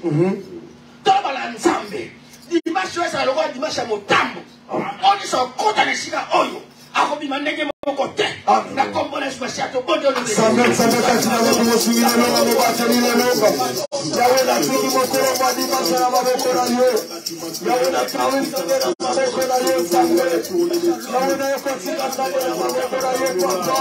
Toba la nzambe. Dimanche wa sa lokwa dimanche motambo. On dit son kota na sika oyo. Akobi manenge moko te. Na kombo na Yesu siato bondo le. Samuel Samuel katina na kumusimi na na mabachani na loka. Yawe na tiki mokoro kwa dimanche na maboko na yo. Yawe na kawi sande na maboko na yo Samuel. Yawe na yoko sika sande na maboko na yo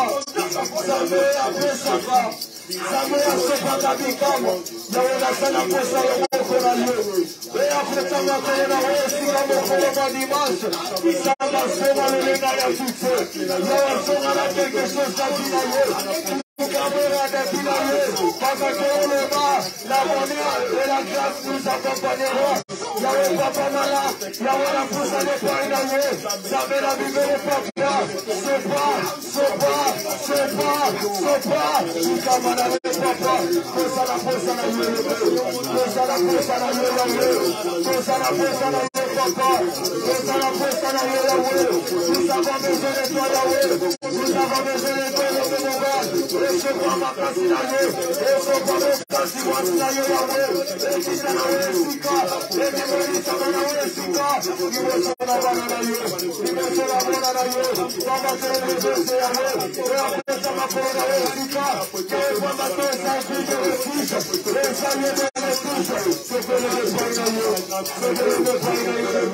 papa. Samuel apesaka. Samuel asopa kabikamo. Yawe na sana posa ya maboko na yo. E apeta makoro na yo sika mokoro kwa dimanche. Samba sema lelena ya tutse. Yawe sema la quelque chose à dire. Caméra de Pilaye, Papa Koloma, la monnaie et la grâce nous accompagneront. Yahweh Papa Mala, Yahweh la pousse à l'époque, Yahweh la vie de l'époque, c'est pas, c'est pas, c'est pas, c'est pas, tout ça va dans les papas, pousse à la pousse à la Yahweh, pousse à la pousse à la Yahweh, pousse à la pousse à la Yahweh, papa, pousse à la pousse à la Yahweh, nous avons besoin de toi Yahweh, nous avons besoin de toi Yahweh, esse papa kasinaye, esse papa kasinaye yawe, esse sanawe sika, esse mori sanawe sika, iwe sana bana ye, iwe sana bana ye, papa sana ese yawe, ese sama bana ye sika, ke papa tosa kuje sika, ese ye de sika, se pele de bana ye, se pele de bana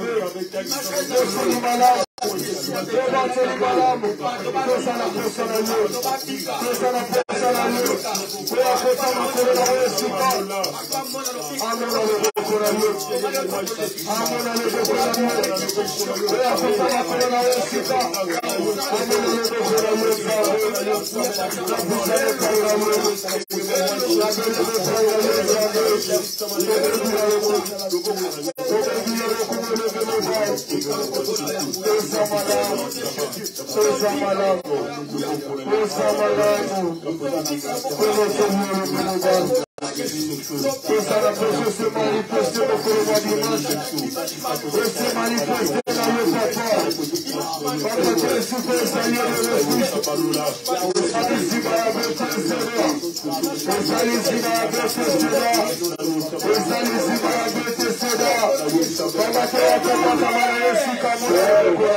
ye, ese ni mala. Eva se libalamu, kosa na kosa na yo, kosa na kosa na yo, ea kosa na kosa na yo sika, amona le boko na yo, amona le boko na yo, ea kosa na kosa na yo sika, amona le boko na yo sa, la busa le kaya na yo, la bele le kaya na yo sa, le bele le kaya na yo, le bele le kaya na yo, Posa malamu, posa malamu, posa malamu, posa malamu, posa la posa se manifeste au cours du dimanche, et se manifeste dans le papa, papa tu es super seigneur de refus, salisi va avec tes sédats, salisi va avec tes sédats, salisi va avec tes sédats, papa tu es papa camarade sika.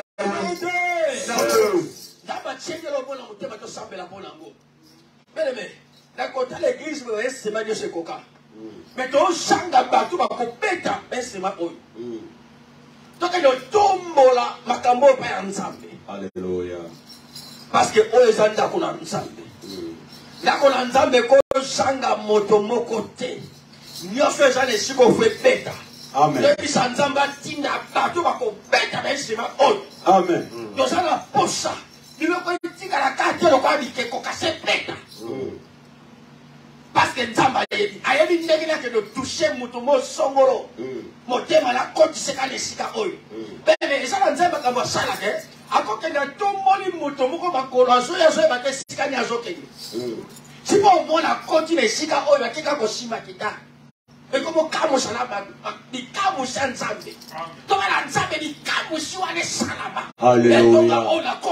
D'abord, tiens le bon amour, tu vas te sembler la bonne amour. Mais mais, d'un côté l'église, c'est ma Dieu c'est coca. Mais ton sang d'abord, tu vas couper ta peste, c'est ma oeil. Donc le tombeau là, ma cambo pas ensemble. Alléluia. Parce que oeil zanda qu'on a ensemble. Là qu'on a ensemble, qu'on sanga moto mon côté. Nous faisons les choses qu'on fait bêta. Amen. Depuis ça, nous avons dit que nous avons bêta, mais c'est ma oeil. Amen. Nous avons pour ça. Nous avons dit que la carte de l'Okwabike, qu'on casse bêta. Parce que nous avons dit, il y a des gens qui touché mon songolo. Mon thème à la côte, c'est qu'à l'Esika oeil. Mais ça, nous avons dit que ça, là, à côté de tout le monde, nous avons dit que nous avons dit que nous avons dit que si on a continué l'Esika oeil, nous avons dit que et comme kamu salaba, di kamu sansambe. Toma la nsambe di kamu siwane salaba. Alléluia. Et toma on a combo la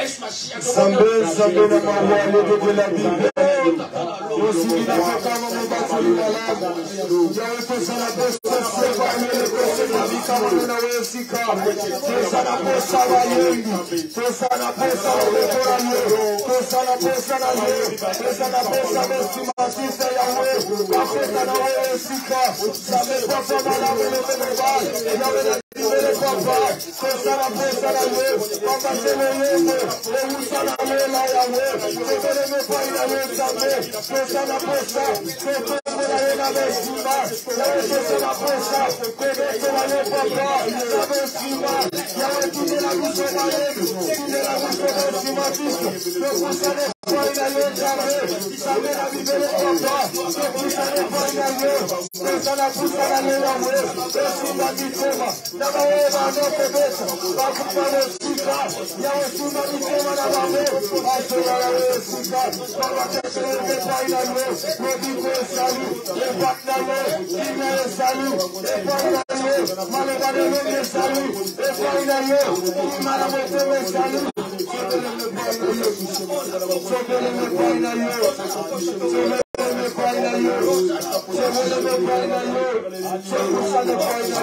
Yesu Mashiach. Zambe, Zambe na mawa lede de la Bible. Yosi na kama mbatuli malanga. Yawe pesa na pesa sema yele pesa na bikama na wesika. Pesa na pesa wa yengi. Pesa na pesa wa lekora ye. Pesa na pesa na ye. Pesa na pesa besi matisa yawe. Pesa na wesika. Zambe pesa na wele mele bal. Yawe na mele papa. Pesa na pesa na ye. Papa tele yende. Pesa na lela yawe. Pesa na pesa na zambe. Pesa na pesa. Pesa na lela besima. Yawe pesa na pesa. Pesa na le papa. Yawe besima. Yawe tune la gusto na yetu. Tune la gusto besima tisto. Pesa na pesa na zambe. Zambe na bibele papa. Pesa na pesa na ye. Pesa na pesa na lela we. Pesa na bitema. Na bawe ba no pesa. Ba kupa le sika. Yawe tuna bitema na bawe. Aso na le sika. Ba pesa na paina we. Modi ko salu. Le patna we. Ina le salu. Le paina we. Male ba le le salu. Le paina we. Mala mo te salu. Sobele me paina we. Sobele me paina we. Sobele me paina we. Sobele me paina we. Sobele me paina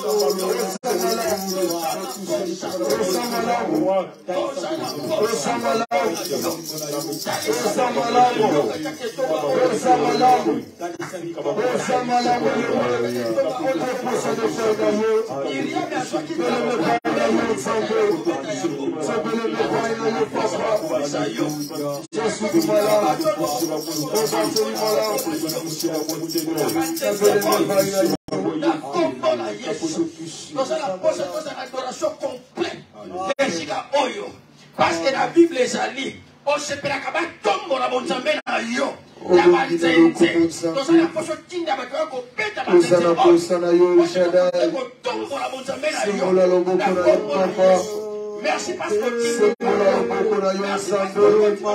parce que la Bible est allée, on se peut acabar tomber la bonne zambé na yo. La balisente. Nous allons pas sortir d'abord qu'on pète la balisente. Nous allons pas sortir d'abord tomber la bonne zambé na yo. Merci parce que tu merci parce que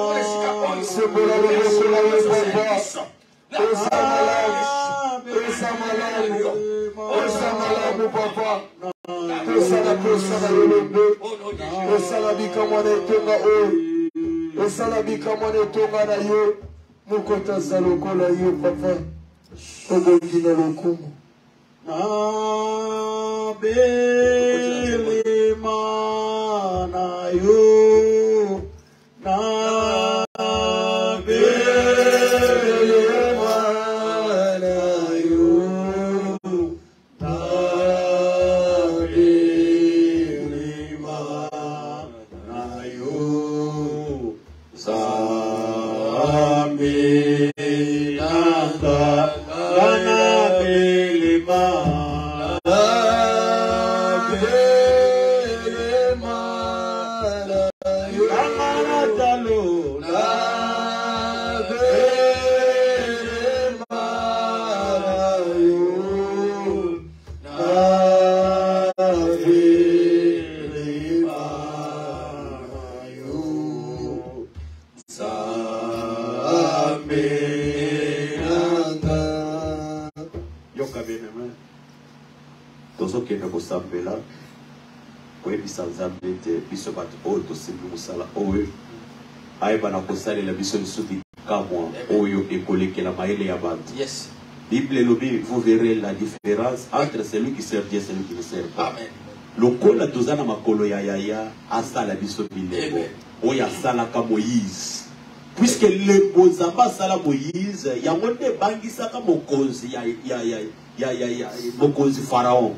Yes. Bible vous verrez la différence entre celui qui sert Dieu et celui qui ne sert pas. Amen. Le kola tozana makolo ya yaya asala biso bilebo. Oya sala ka Moïse. Puisque le bozamba sala Moïse, ya monde bangisa ka mokonzi ya ya ya ya ya ya mokonzi Pharaon.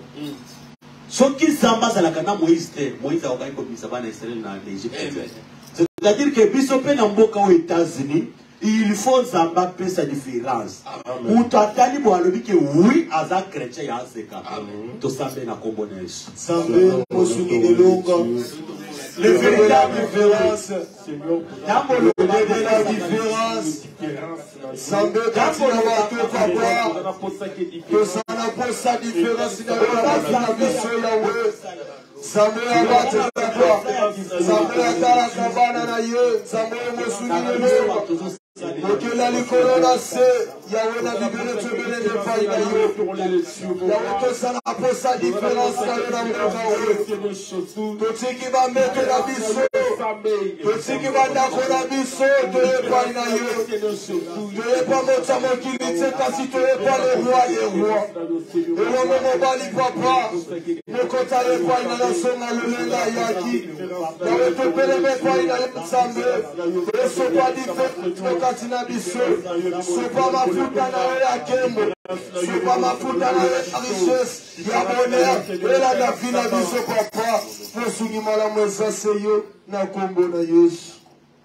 Soki zamba sala kana Moïse te, Moïse a okaiko bisaba na Israël na Égypte. C'est-à-dire que biso pe na mboka aux États-Unis, il faut zamba pe sa différence. Ou tatali bo alobi ke oui aza chrétien ya seka. To sambe na kombo na Yesu. Sambe mosuni de longa. Le véritable différence. D'abord le la différence. Sambe quand on va tout papa. Que ça n'a pas sa différence dans la mission Yahweh. Sambe abate papa. Sambe atala kabana na ye. Sambe mosuni de longa. Okela likolo na se. Yahweh na libéré te béné de faille na yo. Yahweh te sana pour sa différence na yo na mboka oyo. Totiki ba meke na biso. Totiki ba ndako na biso toyepa na yo. Toyepa mota mokili te kasi toyepa le roi des rois. Elongo mobali papa. Mokota yepa na nasonga lulenga yaki. Yahweh te béné faille na yo nzambe. Sopa diferente kati na biso. Sopa mafuta na yo ya kembo. Sopa mafuta na yo ya richesse. Ya bonheur. Ela na vie na biso papa. Mosungi malamu ezase yo na kombo na Yesu.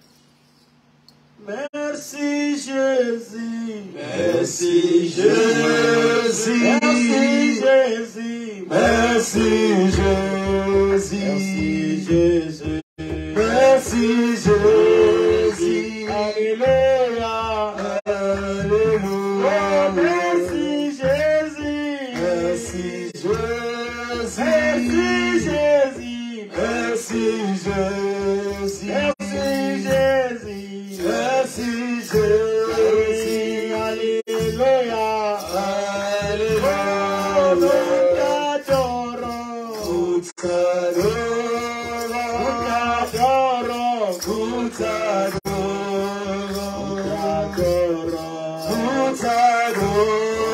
Merci Jésus. Merci Jésus. Merci Jésus. Merci Jésus. Merci Jésus. Merci Jésus. Alléluia. Alléluia. Merci Jésus. Merci Jésus. Merci Jésus. Merci Jésus. Merci Jésus. Merci Jésus. Alléluia. Alléluia. Nous t'adorons. Nous t'adorons. Nous t'adorons. Nous t'adorons.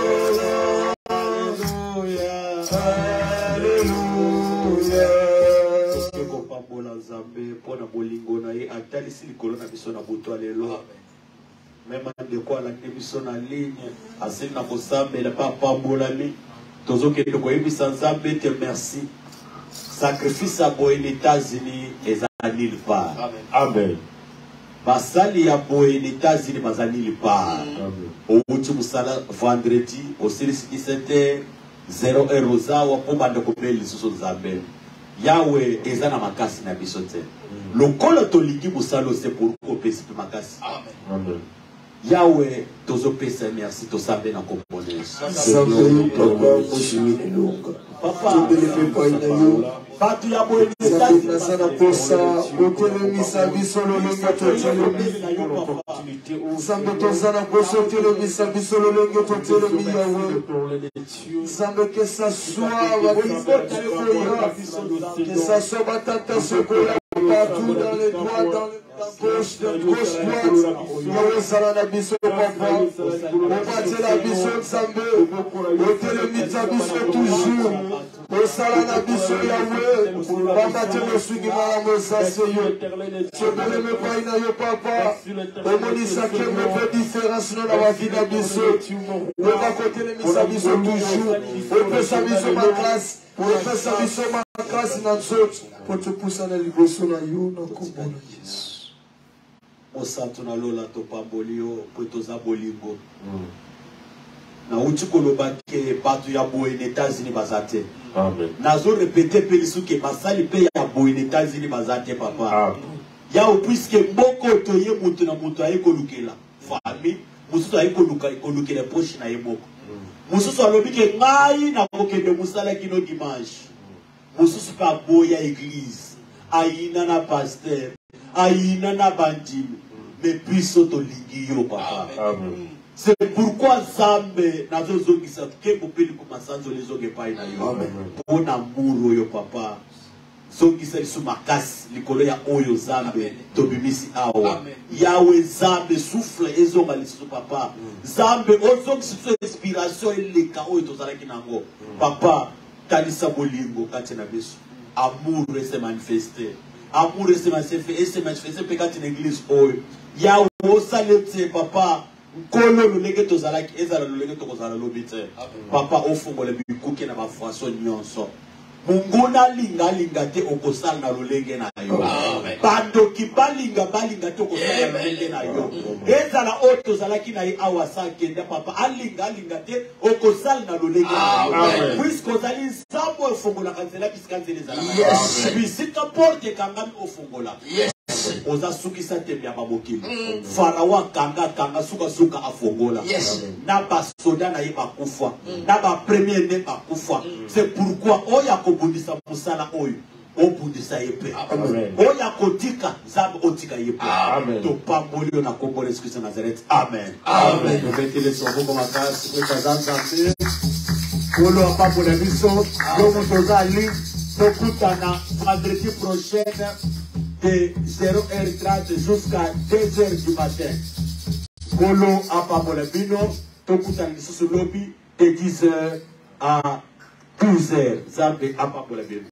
Alléluia. Kopambola Nzambe pona bolingo na ye atalisi likolo na biso na buto lelo. Même de quoi la biso na ligne asili na kosambela papa mbolami tozoke to koyebisa Nzambe te merci. Sacrifice à boye les États-Unis et à nulle part. Amen. Basali ya boye les États-Unis baza nulle part. Au bout musala vendredi au service dix-sept heures zéro heure rosawa pour bande kopeli lisusu Nzambe. Yahweh ezana makasi na biso te. Lokolo tolingi musalo c'est pour kopesi makasi. Amen. Yahweh tozopesa merci tosambe na kombones. Nzambe papa oshimile longa. Papa Batu ya boye Nzambe nasana posa otelemisa biso lolenge totelemi. Nzambe tozana posa otelemisa biso lolenge totelemi Yahweh. Nzambe que ça soit que ça soit batata sekola partout dans les doigts, dans la gauche, de gauche, droite. Yahweh salana biso papa. Obate la biso Nzambe. Otelemisa biso toujours. Osalana biso Yahweh. Bambate le sugi malamu ezase yo. Sobele me pai na yo papa. Omonisa ke me fait différence na la vie na biso. Oba kotelemisa biso toujours. Opesa biso ma classe. Opesa biso ma classe na nzoto. Po topusa na liboso na yo na kombo na Yesu. Osantu na lola to pambolio po toza bolingo. Na uti koloba ke batu ya boye les États-Unis bazate. Amen. Nazo répéter pe lisuke basali pe ya boye les États-Unis bazate papa. Amen. Ya o puisque mboko toye mutu na mutu ayi kolukela. Famille mususu ayi koluka kolukela poche na yeboko. Mususu alobi ke ngai na kokende musala kino dimanche. Mususu pa boya église. Ayina na pasteur. Ayina na bandimi. Mais puisse to ligi yo papa. Amen. C'est pourquoi Zambe nazo zongisa ke kopeli ko masanzo lezo ke pai na yo. Amen. Pona muro yo papa. Zongisa lisu makasi likolo ya oyo Zambe tobimisi awa. Yahweh Zambe souffle ezonga lisu papa. Zambe ozongisa so inspiration eleka oyo tozalaki nango. Papa talisa bolingo kati na biso. Amour se manifester. Amour se manifester et se manifester pekati na église oyo. Yahweh osalete papa. Kolo lolenge tozalaki ezala lolenge tokozala lobite. Papa ofungola bikuke na bafaso nyonso. Munguna linga linga te okosala na lolenge na yo. Bandoki balinga balinga te okosala na lolenge na yo. Ezala o tozalaki na ye awa sa kende papa alinga linga te okosala na lolenge na yo. Puisque ozali nzambo ofungola kanzela bisika nzela ezala. Yes. Bisika porte kangami ofungola. Yes. Oza sukisa tembe ya babokili. Farawa kanga kanga suka suka afongola. Na ba soda na ye bakufa. Na ba premier ne bakufa. C'est pourquoi oya kobundisa musala oyo. obundisa ye pe oya kotika nzambe otika ye pe topambolio na kombo la Yesu Kristo Nazareth. Amen. Amen. Tobetele songo makasi kwekaza nzambe kolo apambola biso yomo tozali tokutana vendredi prochaine de zéro heure trente jusqu'à deux heures du matin. Kolo apambola bino tokutana lisusu lobi de dix heures à douze heures. Nzambe apambola bino.